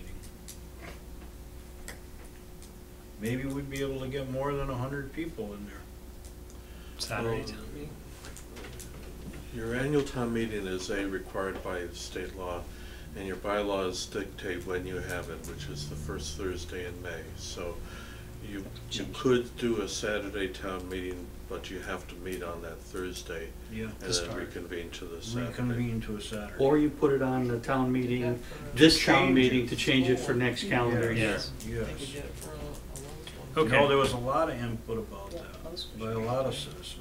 Maybe we'd be able to get more than 100 people in there. Saturday Well, town meeting? Your annual town meeting is required by state law, and your bylaws dictate when you have it, which is the first Thursday in May. So you could do a Saturday town meeting, but you have to meet on that Thursday. Yeah. And To then start. reconvene to the Saturday. Reconvene to a Saturday. Or you put it on the town meeting, Yeah, for- this town Change meeting it. to change it for next calendar year. Yes. I Yes. think we did it for a Lowe's You one. Okay. know, there was a lot of input about Yeah, that those for by a sure. lot of citizens.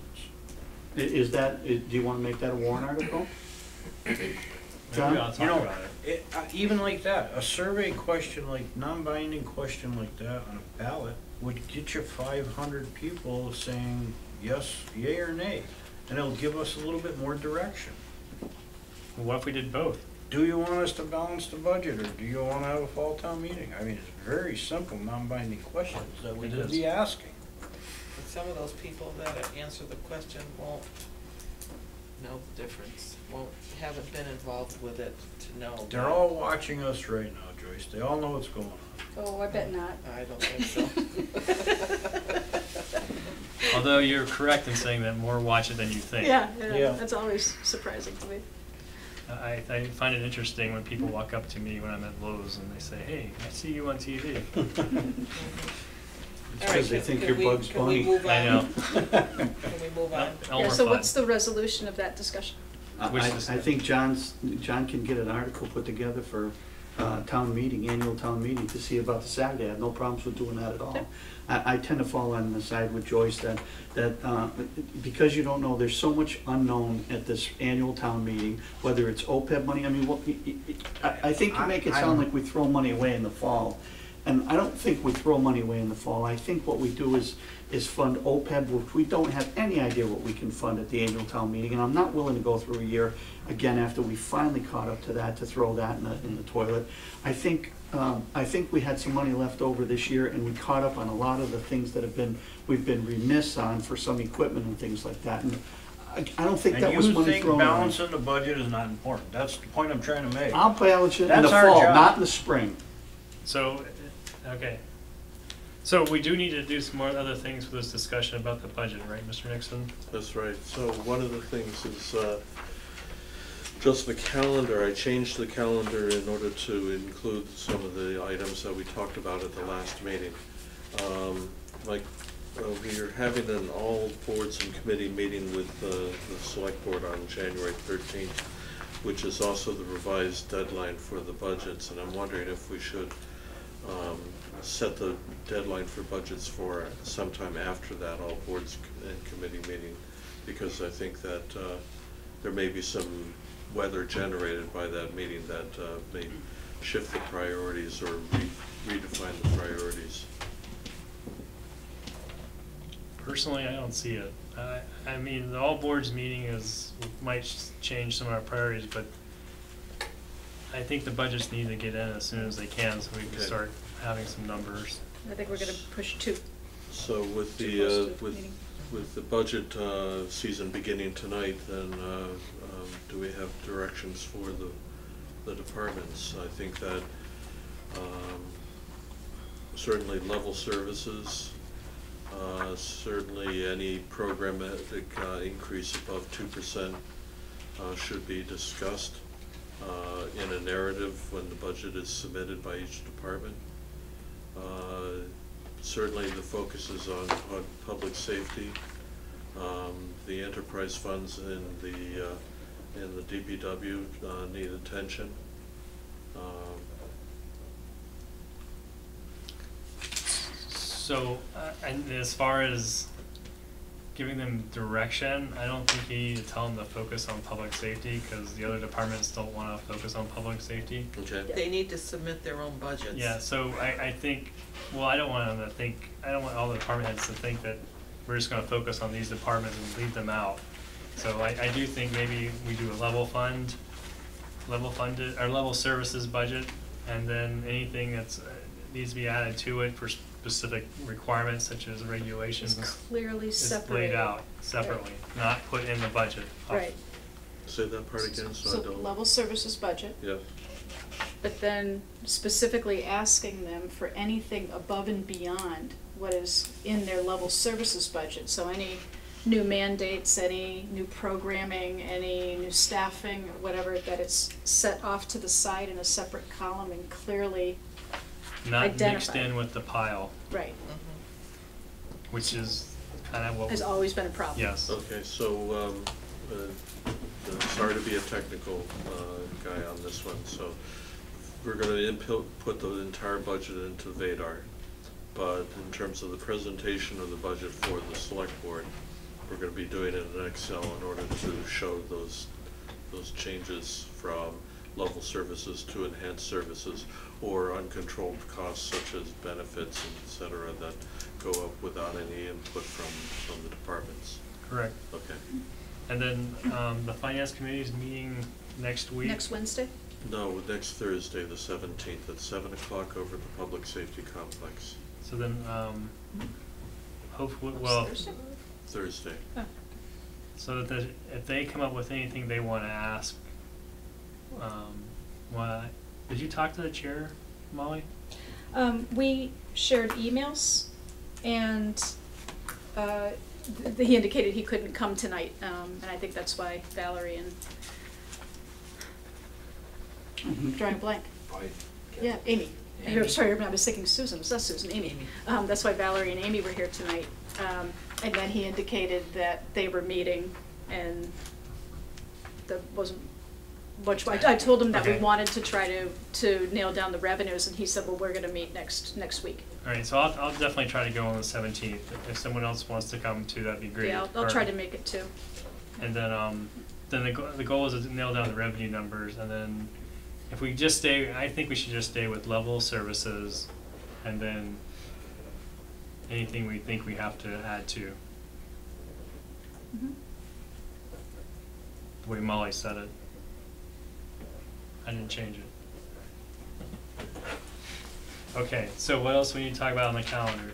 Do you wanna make that a warrant article? Maybe John? I'll talk You know, about it. even like that, a survey question, like non-binding question like that on a ballot would get you 500 people saying yes, yay or nay. And it'll give us a little bit more direction. Well, what if we did both? Do you want us to balance the budget, or do you want to have a fall town meeting? I mean, it's very simple, non-binding questions that we It could is. be asking. But some of those people that answer the question won't know the difference, haven't been involved with it to know. They're all watching us right now, Joyce. They all know what's going on. Oh, I bet not. I don't think so. Although you're correct in saying that more watch it than you think. Yeah, Yeah. that's always surprising to me. I find it interesting when people walk up to me when I'm at Lowe's and they say, "Hey, I see you on TV." It's All right, because they can- think can you're we- Bugs Can we Bunny. move on? I know. Can we move on? Elmer Yeah, so Fudd. what's the resolution of that discussion? Which I is- think John can get an article put together for town meeting, annual town meeting, to see about the Saturday. I have no problems with doing that at all. Okay. I tend to fall on the side with Joyce that because you don't know, there's so much unknown at this annual town meeting, whether it's OPEB money, I mean, I think you make it sound like we throw money away in the fall. And I don't think we throw money away in the fall. I think what we do is fund OPEB, which we don't have any idea what we can fund at the annual town meeting. And I'm not willing to go through a year again after we finally caught up to that, to throw that in the toilet. I think we had some money left over this year, and we caught up on a lot of the things that we've been remiss on for some equipment and things like that. And I don't think that was And you money think thrown away. balancing the budget is not important? That's the point I'm trying to make. I'll balance it in the That's our fall, job. not in the spring. So, okay. So we do need to do some more other things for this discussion about the budget, right, Mr. Nixon? That's right. So one of the things is just the calendar. I changed the calendar in order to include some of the items that we talked about at the last meeting. We are having an all boards and committee meeting with the select board on January 13th, which is also the revised deadline for the budgets, and I'm wondering if we should set the deadline for budgets for sometime after that all boards and committee meeting, because I think that there may be some weather generated by that meeting that may shift the priorities or redefine the priorities. Personally, I don't see it. I mean, the all boards meeting might change some of our priorities, but I think the budgets need to get in as soon as they can, so we can start having some numbers. I think we're gonna push two. So with Too the close to meeting. with the budget season beginning tonight, then do we have directions for the departments? I think that certainly level services, certainly any programmatic increase above 2% should be discussed in a narrative when the budget is submitted by each department. Certainly the focus is on public safety. The enterprise funds in the DPW need attention. So, and as far as giving them direction, I don't think you need to tell them to focus on public safety, because the other departments don't want to focus on public safety. Okay. They need to submit their own budgets. Yeah, so I think, well, I don't want them to think, I don't want all the department heads to think that we're just gonna focus on these departments and leave them out. So I do think maybe we do a level funded, or level services budget, and then anything that's, needs to be added to it for specific requirements such as regulations. It's clearly is separated. laid out separately, not put in the budget. Right. Say that part again, so I So don't. level services budget, Yeah. but then specifically asking them for anything above and beyond what is in their level services budget. So any new mandates, any new programming, any new staffing, or whatever, that it's set off to the side in a separate column and clearly Not mixed identified. in with the pile, Right, which is kind of what. has always been a problem. Yes. Okay, so, sorry to be a technical guy on this one, so we're gonna put the entire budget into Vadar, but in terms of the presentation of the budget for the select board, we're gonna be doing it in Excel in order to show those changes from level services to enhanced services, or uncontrolled costs such as benefits, et cetera, that go up without any input from the departments. Correct. Okay. And then the finance committee is meeting next week. Next Wednesday? No, next Thursday, the 17th, at 7 o'clock over at the Public Safety Complex. So then, hopefully, Next well, Thursday? Thursday. Oh. so that if they come up with anything they want to ask, did you talk to the chair, Molly? We shared emails, and he indicated he couldn't come tonight, and I think that's why Valerie and, drawing a blank. Yeah, Amy. Amy. Sorry, I was thinking Susan, was that Susan? Amy. That's why Valerie and Amy were here tonight. And then he indicated that they were meeting, and that wasn't much, I told him that we Okay. wanted to try to nail down the revenues, and he said, well, we're gonna meet next week. All right, so I'll definitely try to go on the 17th. If someone else wants to come too, that'd be great. Yeah, I'll try to make it too. And then the goal is to nail down the revenue numbers, and then if we just stay, I think we should just stay with level services, and then anything we think we have to add to, Mhm. the way Molly said it. I didn't change it. Okay, so what else we need to talk about on the calendar?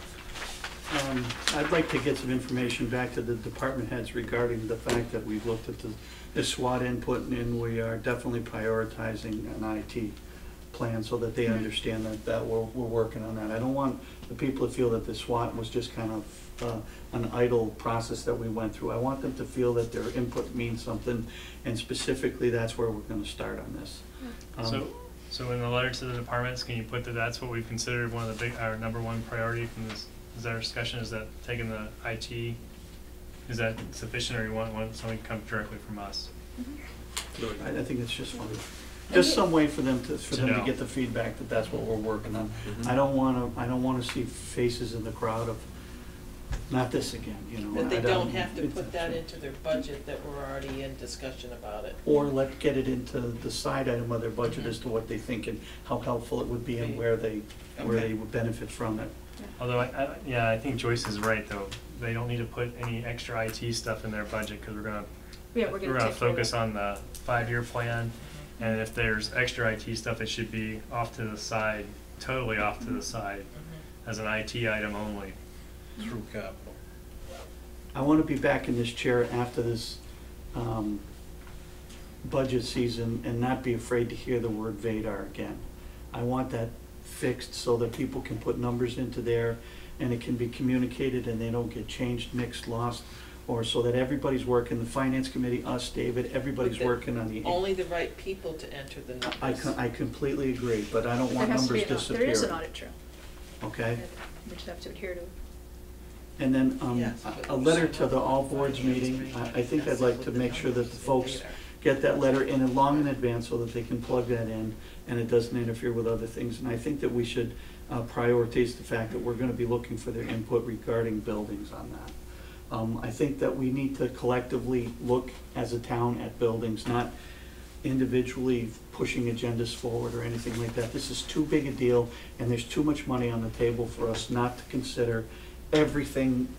I'd like to get some information back to the department heads regarding the fact that we've looked at the SWOT input, and we are definitely prioritizing an IT plan so that they understand that we're working on that. I don't want the people to feel that the SWAT was just kind of an idle process that we went through. I want them to feel that their input means something, and specifically, that's where we're gonna start on this. So in the letter to the departments, can you put that that's what we've considered one of the our #1 priority from this, is our discussion, is that taking the IT, is that sufficient, or you want something to come directly from us? I think it's just fine. Just some way for them to get the feedback that that's what we're working on. I don't wanna see faces in the crowd of, not this again, you know. That they don't have to put that into their budget, that we're already in discussion about it. Or get it into the side item of their budget as to what they think and how helpful it would be and where they would benefit from it. Although, I think Joyce is right, though. They don't need to put any extra IT stuff in their budget, because we're gonna focus on the 5-year plan. And if there's extra IT stuff, it should be off to the side, totally off to the side, as an IT item only. Through capital. I want to be back in this chair after this budget season and not be afraid to hear the word VADAR again. I want that fixed so that people can put numbers into there and it can be communicated and they don't get changed, mixed, lost, or so that everybody's working, the finance committee, us, David, everybody's working on the. Only the right people to enter the numbers. I completely agree, but I don't want numbers disappearing. There is an audit trail. Okay. We just have to adhere to it. And then Yes, a letter to the all boards meeting. I think I'd like to make sure that the folks get that letter in long in advance so that they can plug that in and it doesn't interfere with other things. And I think that we should prioritize the fact that we're going to be looking for their input regarding buildings on that. I think that we need to collectively look as a town at buildings, not individually pushing agendas forward or anything like that. This is too big a deal and there's too much money on the table for us not to consider everything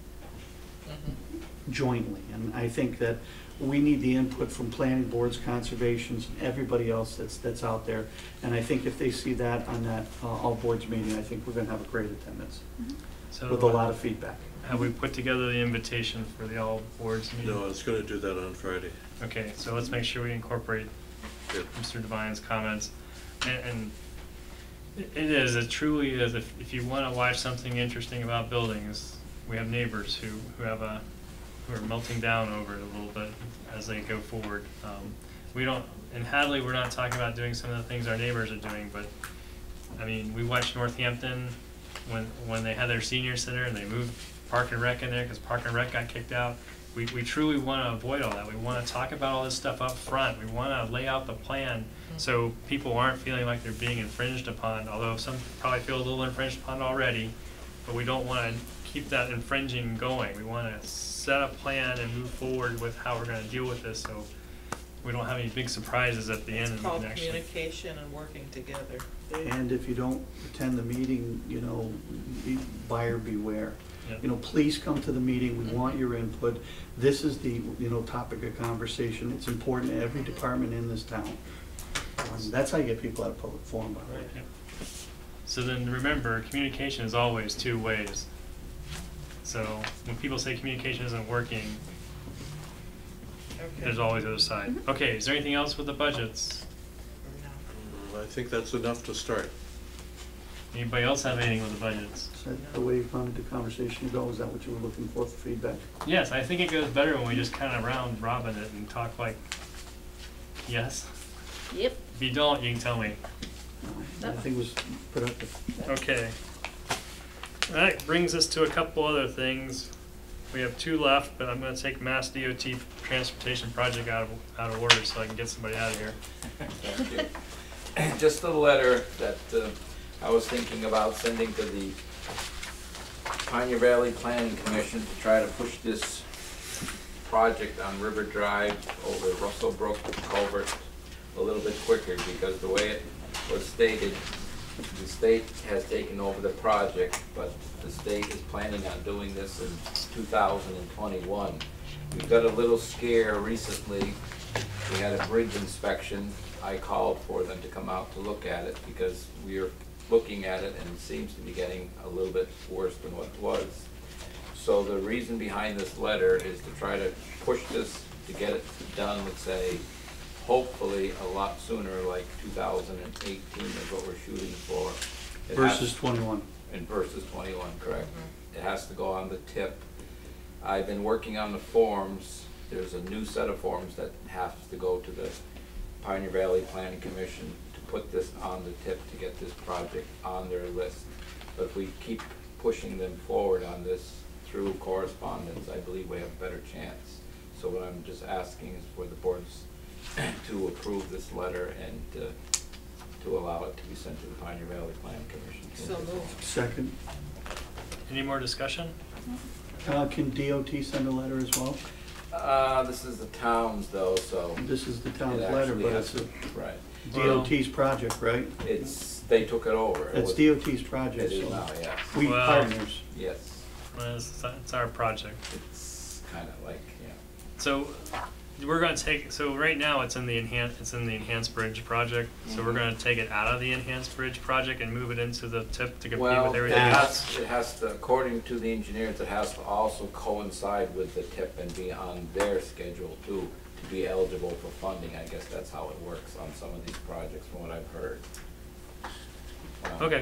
jointly. And I think that we need the input from planning boards, conservations, and everybody else that's out there. And I think if they see that on that all boards meeting, I think we're gonna have a great attendance with a lot of feedback. Have we put together the invitation for the all boards meeting? No, I was gonna do that on Friday. Okay, so let's make sure we incorporate Mr. Devine's comments. And it truly is, if you want to watch something interesting about buildings, we have neighbors who are melting down over it a little bit as they go forward. We don't, in Hadley, we're not talking about doing some of the things our neighbors are doing, but I mean, we watched Northampton when they had their senior center and they moved Park and Rec in there because Park and Rec got kicked out. We truly want to avoid all that. We want to talk about all this stuff up front. We want to lay out the plan so people aren't feeling like they're being infringed upon, although some probably feel a little infringed upon already, but we don't want to keep that infringing going. We want to set a plan and move forward with how we're going to deal with this so we don't have any big surprises at the end. It's called communication and working together. And if you don't attend the meeting, you know, buyer beware. Yep. You know, please come to the meeting. We want your input. This is the, you know, topic of conversation. It's important to every department in this town. That's how you get people out of public forum, by the way. Yep. So then remember, communication is always 2 ways. So when people say communication isn't working, there's always the other side. Okay, is there anything else with the budgets? I think that's enough to start. Anybody else have anything with the budgets? Is that the way you wanted the conversation to go? Is that what you were looking for feedback? Yes, I think it goes better when we just kind of round robin it and talk like, yes? Yep. If you don't, you can tell me. I think it was productive. Okay. That brings us to a couple other things. We have 2 left, but I'm going to take Mass DOT transportation project out of order so I can get somebody out of here. Thank you. Just a letter that I was thinking about sending to the Pioneer Valley Planning Commission to try to push this project on River Drive over Russell Brook Culvert a little bit quicker, because the way it was stated, the state has taken over the project, but the state is planning on doing this in 2021. We got a little scare recently. We had a bridge inspection. I called for them to come out to look at it because we are looking at it and it seems to be getting a little bit worse than what it was. So the reason behind this letter is to try to push this to get it done with, say, hopefully a lot sooner, like 2018 is what we're shooting for. It Versus has- 21. And versus 21, correct. It has to go on the tip. I've been working on the forms. There's a new set of forms that has to go to the Pioneer Valley Planning Commission to put this on the tip to get this project on their list. But if we keep pushing them forward on this through correspondence, I believe we have a better chance. So what I'm just asking is for the boards to approve this letter and to allow it to be sent to the Pioneer Valley Planning Commission. So moved. Second. Any more discussion? Can DOT send a letter as well? This is the town's though, so. This is the town's it letter, actually but has it's a to- Right. DOT's project, right? They took it over. It's DOT's project, It is so now, yes. we Well- partners. Yes, Well, it's our project. it's kind of like, yeah. So we're gonna take, so right now it's in the enhanced bridge project. So we're gonna take it out of the enhanced bridge project and move it into the tip to compete Well, with it everything else. has to, according to the engineers, it has to also coincide with the tip and be on their schedule too, to be eligible for funding. I guess that's how it works on some of these projects, from what I've heard. Okay.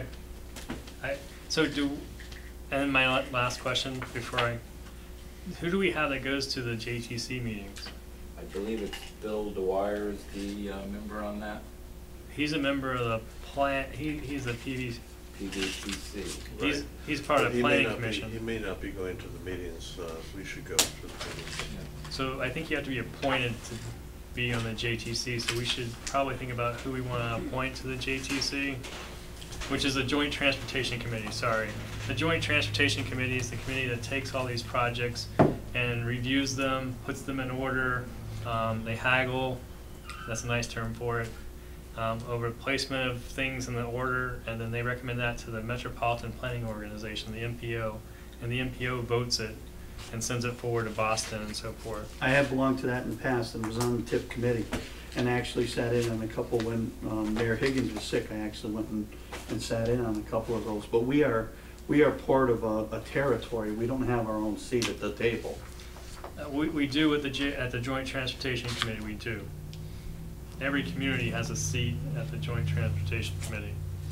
And my last question before who do we have that goes to the JTC meetings? I believe it's Bill Dwyer is the member on that, He's a member of the plant, he's the PV, PVPC. he's part of the planning commission. He may not be going to the meetings, we should go to the meetings. So I think you have to be appointed to be on the JTC, so we should probably think about who we want to appoint to the JTC, which is the Joint Transportation Committee, sorry. The Joint Transportation Committee is the committee that takes all these projects and reviews them, puts them in order. They haggle, that's a nice term for it, over placement of things in the order, and then they recommend that to the Metropolitan Planning Organization, the MPO, and the MPO votes it and sends it forward to Boston and so forth. I have belonged to that in the past and was on the TIP committee and actually sat in on a couple when Mayor Higgins was sick. I actually went and sat in on a couple of those. But we are part of a territory. We don't have our own seat at the table. We do at the Joint Transportation Committee, we do. Every community has a seat at the Joint Transportation Committee.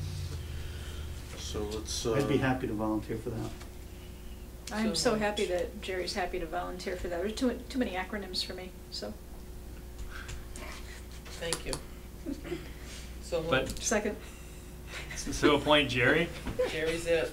So let's. I'd be happy to volunteer for that. I'm so happy that Jerry's happy to volunteer for that. There's too many acronyms for me, so. Thank you. So But- moved. Second. So appoint Jerry? Jerry's it.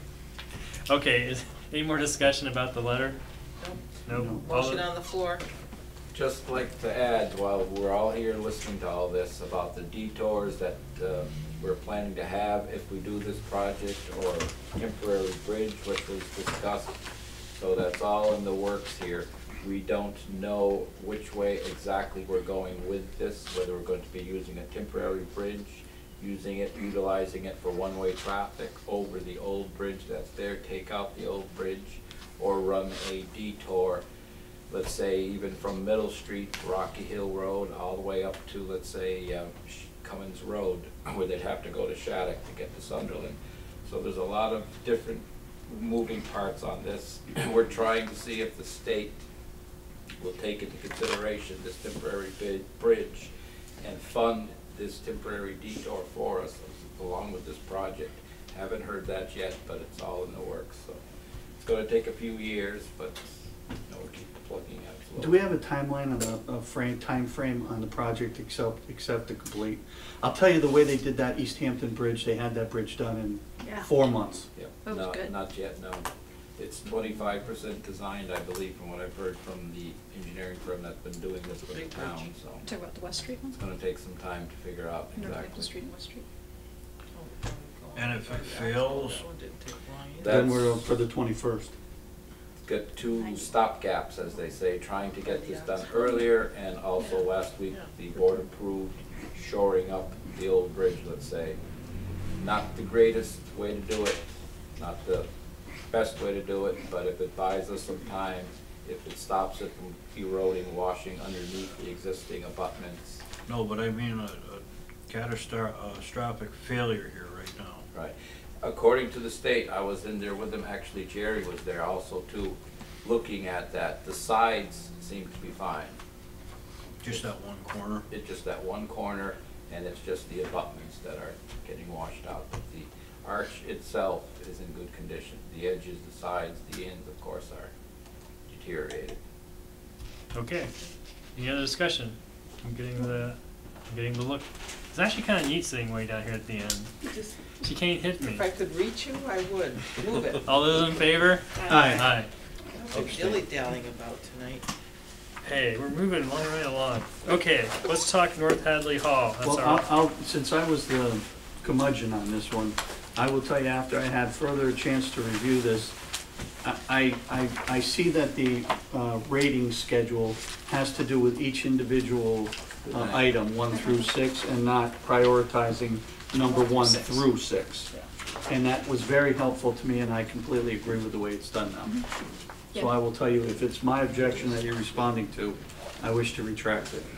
Okay, any more discussion about the letter? Nope. Nope. Motion on the floor. Just like to add, while we're all here listening to all this, about the detours that we're planning to have if we do this project, or temporary bridge, which was discussed. So that's all in the works here. We don't know which way exactly we're going with this, whether we're going to be using a temporary bridge, utilizing it for one-way traffic over the old bridge that's there, take out the old bridge, or run a detour, let's say even from Middle Street, Rocky Hill Road, all the way up to, let's say, Cummins Road, where they'd have to go to Shattuck to get to Sunderland. So there's a lot of different moving parts on this. We're trying to see if the state will take into consideration this temporary bridge and fund this temporary detour for us along with this project. Haven't heard that yet, but it's all in the works. So it's going to take a few years, but we'll keep plugging at it. Do we have a timeline on time frame on the project except to complete? I'll tell you, the way they did that East Hampton Bridge, they had that bridge done in Yeah. 4 months. Yep. That was good. Not yet, no. It's 25% designed, I believe, from what I've heard from the engineering firm that's been doing this for the Big town, bridge. so. Talk about the West Street one? It's gonna take some time to figure out North Maple exactly. Street and West Street. And if it fails, That one didn't take long either. Then That's- we're up for the 21st. Got two stop gaps, as they say, trying to get this done earlier, and also last week, the board approved shoring up the old bridge, let's say. Not the greatest way to do it, not the best way to do it, but if it buys us some time, if it stops it from eroding, washing underneath the existing abutments. no, but I mean a catastrophic failure here right now. Right. According to the state, I was in there with them, actually Jerry was there also too, looking at that. The sides seem to be fine. Just that one corner? It's just that one corner, and it's just the abutments that are getting washed out. But the arch itself is in good condition. The edges, the sides, the ends, of course, are deteriorated. Okay. Any other discussion? I'm getting the look. It's actually kind of neat sitting way down here at the end. Just, She can't hit me. if I could reach you, I would. Move it. All those in favor? Aye. Aye. I'm dilly-dallying about tonight. Hey, we're moving right along. Okay, let's talk North Hadley Hall. That's Well, our, since I was the curmudgeon on this one, I will tell you after I had further chance to review this, I see that the rating schedule has to do with each individual item, 1 through 6, and not prioritizing number 1 through 6. And that was very helpful to me, and I completely agree with the way it's done now. So I will tell you, if it's my objection that you're responding to, I wish to retract it.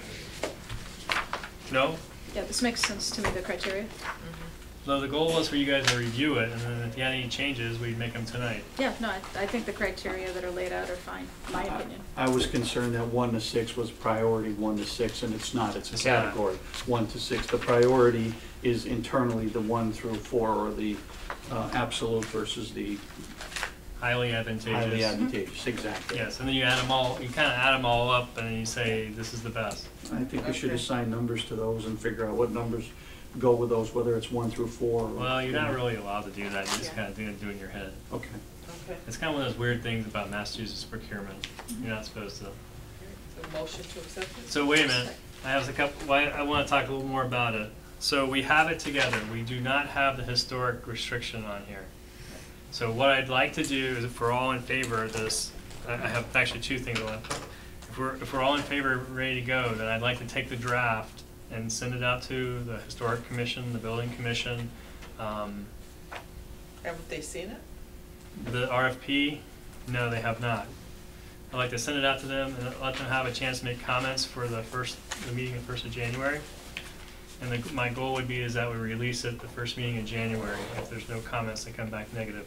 no? Yeah, this makes sense to me, the criteria. So the goal was for you guys to review it, and then if you had any changes, we'd make them tonight. Yeah, no, I think the criteria that are laid out are fine, in my opinion. I was concerned that 1 to 6 was priority 1 to 6, and it's not. It's a It's not. category, 1 to 6. The priority is internally the 1 through 4, or the absolute versus the Highly advantageous. highly advantageous, exactly. Yes, and then you add them all, you kind of add them all up, and then you say, this is the best. I think we should Okay. assign numbers to those and figure out what numbers go with those, whether it's 1 through 4. or- Well, you're not really allowed to do that. You just Yeah. kind of do it in your head. Okay. Okay. It's kind of one of those weird things about Massachusetts procurement. You're not supposed to. So motion to accept it? So wait a minute, I have a couple, well, I want to talk a little more about it. So we have it together, we do not have the historic restriction on here. So what I'd like to do is, if we're all in favor of this, I have actually 2 things left. If we're all in favor, ready to go, then I'd like to take the draft and send it out to the Historic Commission, the Building Commission, Haven't they seen it? the RFP. No, they have not. I'd like to send it out to them and let them have a chance to make comments for the meeting of 1st of January. And my goal would be is that we release it the first meeting in January. If there's no comments that come back negative.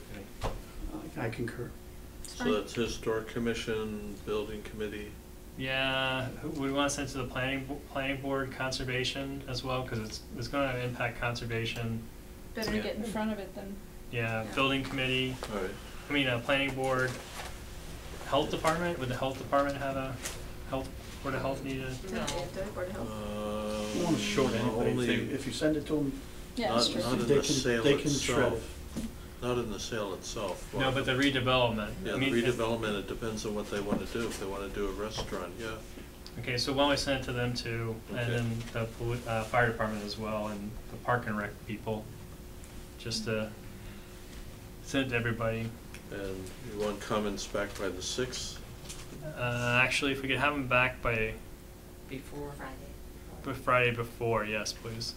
I concur. It's So fine. that's Historic Commission, Building Committee. Yeah, we want to send it to the planning board, conservation as well, because it's going to impact conservation. Better to Yeah. get in front of it than. Yeah, building committee, All right. Planning board, health department. Would the health department have a board of health need a? No. Board of Health. I don't want to short anybody. Only, If you send it to them, Yeah, that's true. not in They the can- sale they can shred itself. Not in the sale itself. No, but the redevelopment. Yeah, I the mean, redevelopment, it depends on what they want to do. If they want to do a restaurant, yeah. Okay, so why don't we send it to them too, and Okay. then the fire department as well, and the park and rec people, just to send it to everybody. And you want comments back by the 6th? Actually, if we could have them back by Before Friday before, yes, please.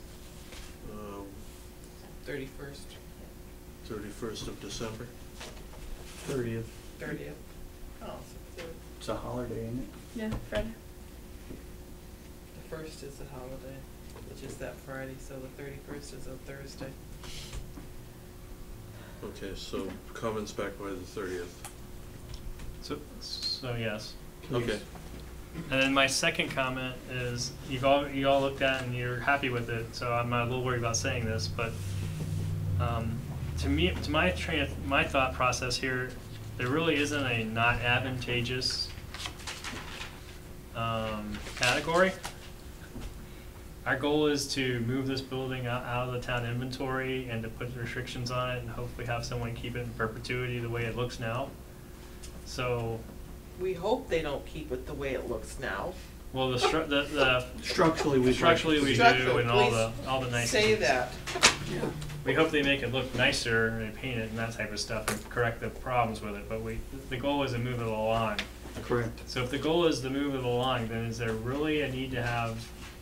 31st, 31st of December? 30th. 30th? Oh, so It's a holiday, isn't it? Yeah, Friday. the 1st is a holiday, which is that Friday, so the 31st is a Thursday. Okay, so comments back by the 30th. So yes. Okay. And then my second comment is, you all looked at it and you're happy with it, so I'm not a little worried about saying this, but to my thought process here, there really isn't a not advantageous category. Our goal is to move this building out of the town inventory and to put restrictions on it and hopefully have someone keep it in perpetuity the way it looks now. So, We hope they don't keep it the way it looks now. well, the Structurally, we. structurally we do, Structurally, and all the nice. Say that. We hope they make it look nicer and paint it and that type of stuff and correct the problems with it. But the goal is to move it along. Correct. So if the goal is to move it along, then is there really a need to have?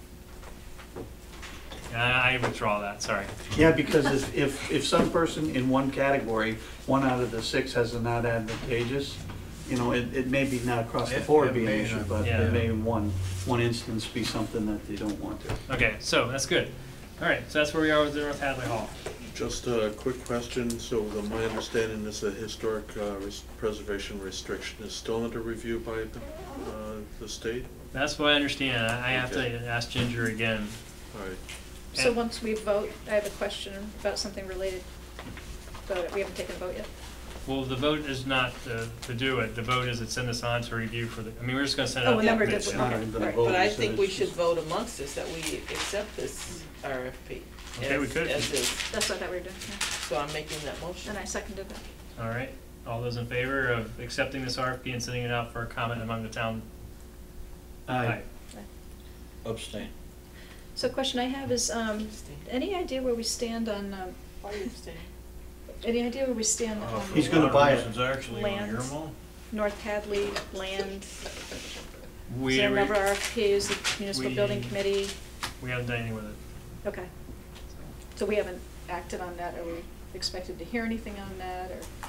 I withdraw that. Sorry. Yeah, because if some person in one category, 1 out of the 6 has a not advantageous, it may be not across the board be an issue, but Yeah. it may in one instance be something that they don't want to. Okay, so that's good. All right, so that's where we are with the North Hadley Hall. Just a quick question. So my understanding is the historic preservation restriction is still under review by the state? That's what I understand. I have to ask Ginger again. All right. So And- once we vote, I have a question about something related, but we haven't taken a vote yet. Well, the vote is not to do it. The vote is to send this on to review for the, I mean, we're just gonna send it Oh, out. and then we're to good, commission. okay, But right. But I Vote think is- we should vote amongst us that we accept this RFP. Okay, we as- could. As is, That's what I thought we were doing, yeah. so I'm making that motion. And I seconded that. All right. All those in favor of accepting this RFP and sending it out for a comment among the town? Aye. Abstain. So question I have is, Abstain. any idea where we stand on, Why are you abstaining? any idea where we stand on He's gonna buy it. It's actually on your Lands. mall. North Hadley land? We, Is there another RFPs, the municipal building we- committee? we haven't done anything with it. Okay. So we haven't acted on that, are we expected to hear anything on that,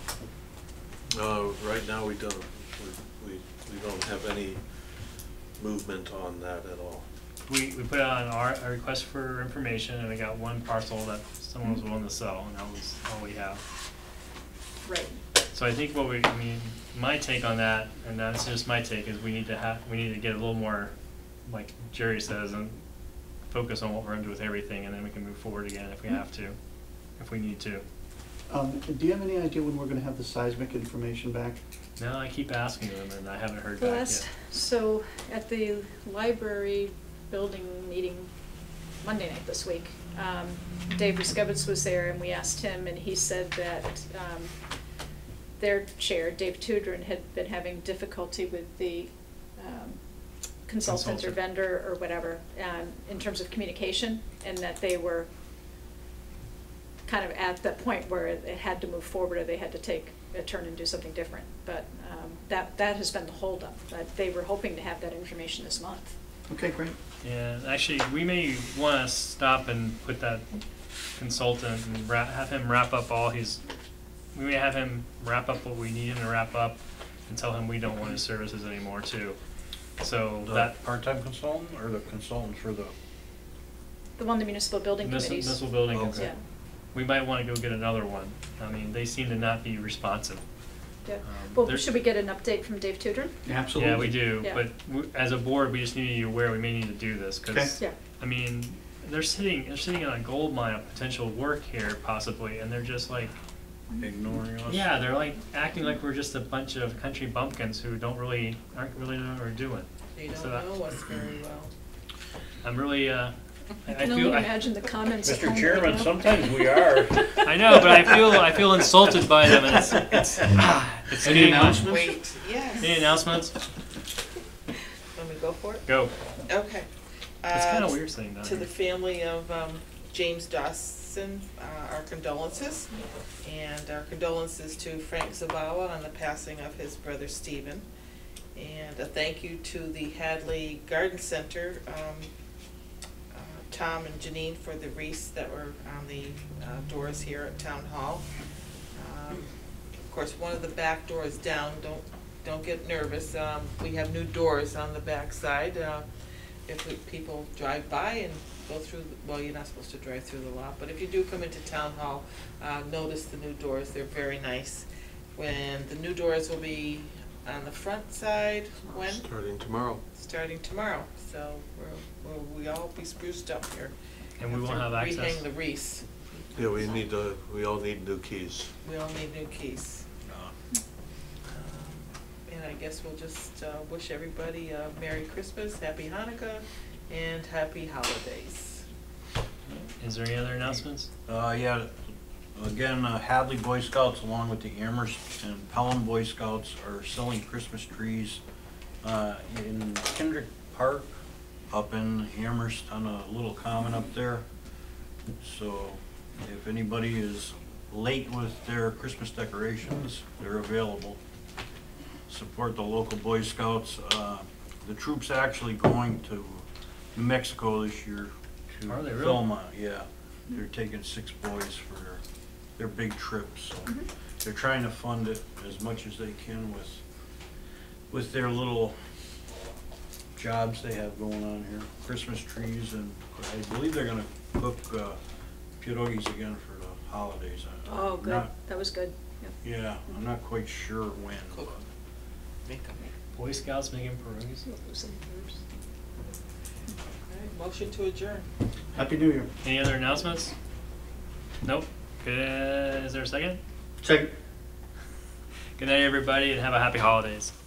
or? Right now, we don't have any movement on that at all. We put out a request for information and we got one parcel that someone was willing to sell and that was all we have. Right. So I think my take on that, and that's just my take, is we need to get a little more, like Jerry says, and focus on what we're gonna do with everything, and then we can move forward again if we have to, if we need to. Do you have any idea when we're gonna have the seismic information back? No, I keep asking them and I haven't heard The back last, yet. so at the library building meeting Monday night this week, Dave Ruskevitz was there and we asked him and he said that their chair, Dave Tudrin, had been having difficulty with the consultant or Consultant. vendor or whatever in terms of communication, and that they were kind of at that point where it had to move forward or they had to take a turn and do something different. But that has been the holdup. They were hoping to have that information this month. Okay, great. Yeah, actually, we may wanna stop and put that consultant and have him wrap up we may have him wrap up what we need him to wrap up and tell him we don't want his services anymore too. So The that, part-time consultant or the consultant for the? The one, the municipal building committees. municipal building Okay. consultant. We might wanna go get another one. I mean, they seem to not be responsive. Yeah. Um, Well, there's- should we get an update from Dave Tudrin? Absolutely. Yeah, we do, Yeah. but as a board, we just need to be aware we may need to do this, cause, Yeah. I mean, they're sitting in a gold mine of potential work here possibly, and they're just like, Ignoring us? yeah, they're like acting like we're just a bunch of country bumpkins who aren't really know what we're doing. They don't So that- know us very well. I'm really, I I can feel, only imagine the comments at home Mr. right Chairman, now. sometimes we are. I know, but I feel insulted by them, and it's Any getting much. announcements? Wait, yes. Any announcements? Let me go for it? Go. Okay. It's kinda Uh, weird saying that. To the family of James Dawson, our condolences, and our condolences to Frank Zabawa on the passing of his brother Stephen. And a thank you to the Hadley Garden Center, Tom and Janine, for the wreaths that were on the doors here at Town Hall. Of course, one of the back doors down, don't get nervous, we have new doors on the back side. If people drive by and go through, well, you're not supposed to drive through the lot, but if you do come into Town Hall, notice the new doors, they're very nice. When the new doors will be on the front side, when? Starting tomorrow. Starting tomorrow, so we all be spruced up here. And we won't have access. Rehang the wreaths, Yeah, we all need new keys. we all need new keys. And I guess we'll just wish everybody a Merry Christmas, Happy Hanukkah, and Happy Holidays. Is there any other announcements? Yeah, again, Hadley Boy Scouts along with the Amherst and Pelham Boy Scouts are selling Christmas trees in Kendrick Park up in Amherst on a little common up there. So if anybody is late with their Christmas decorations, they're available. Support the local Boy Scouts. The troop's actually going to New Mexico this year to Are they really? film yeah. They're taking 6 boys for their big trip, so they're trying to fund it as much as they can with their little jobs they have going on here. Christmas trees, and I believe they're gonna cook pierogies again for the holidays. Oh, I'm good, not- that was good, yeah. Yeah, I'm not quite sure when. Cook. Make 'em. Boy Scouts making pierogies. Alright, motion to adjourn. Happy New Year. Any other announcements? Nope. Good. Is there a second? Second. Good night, everybody, and have a happy holidays.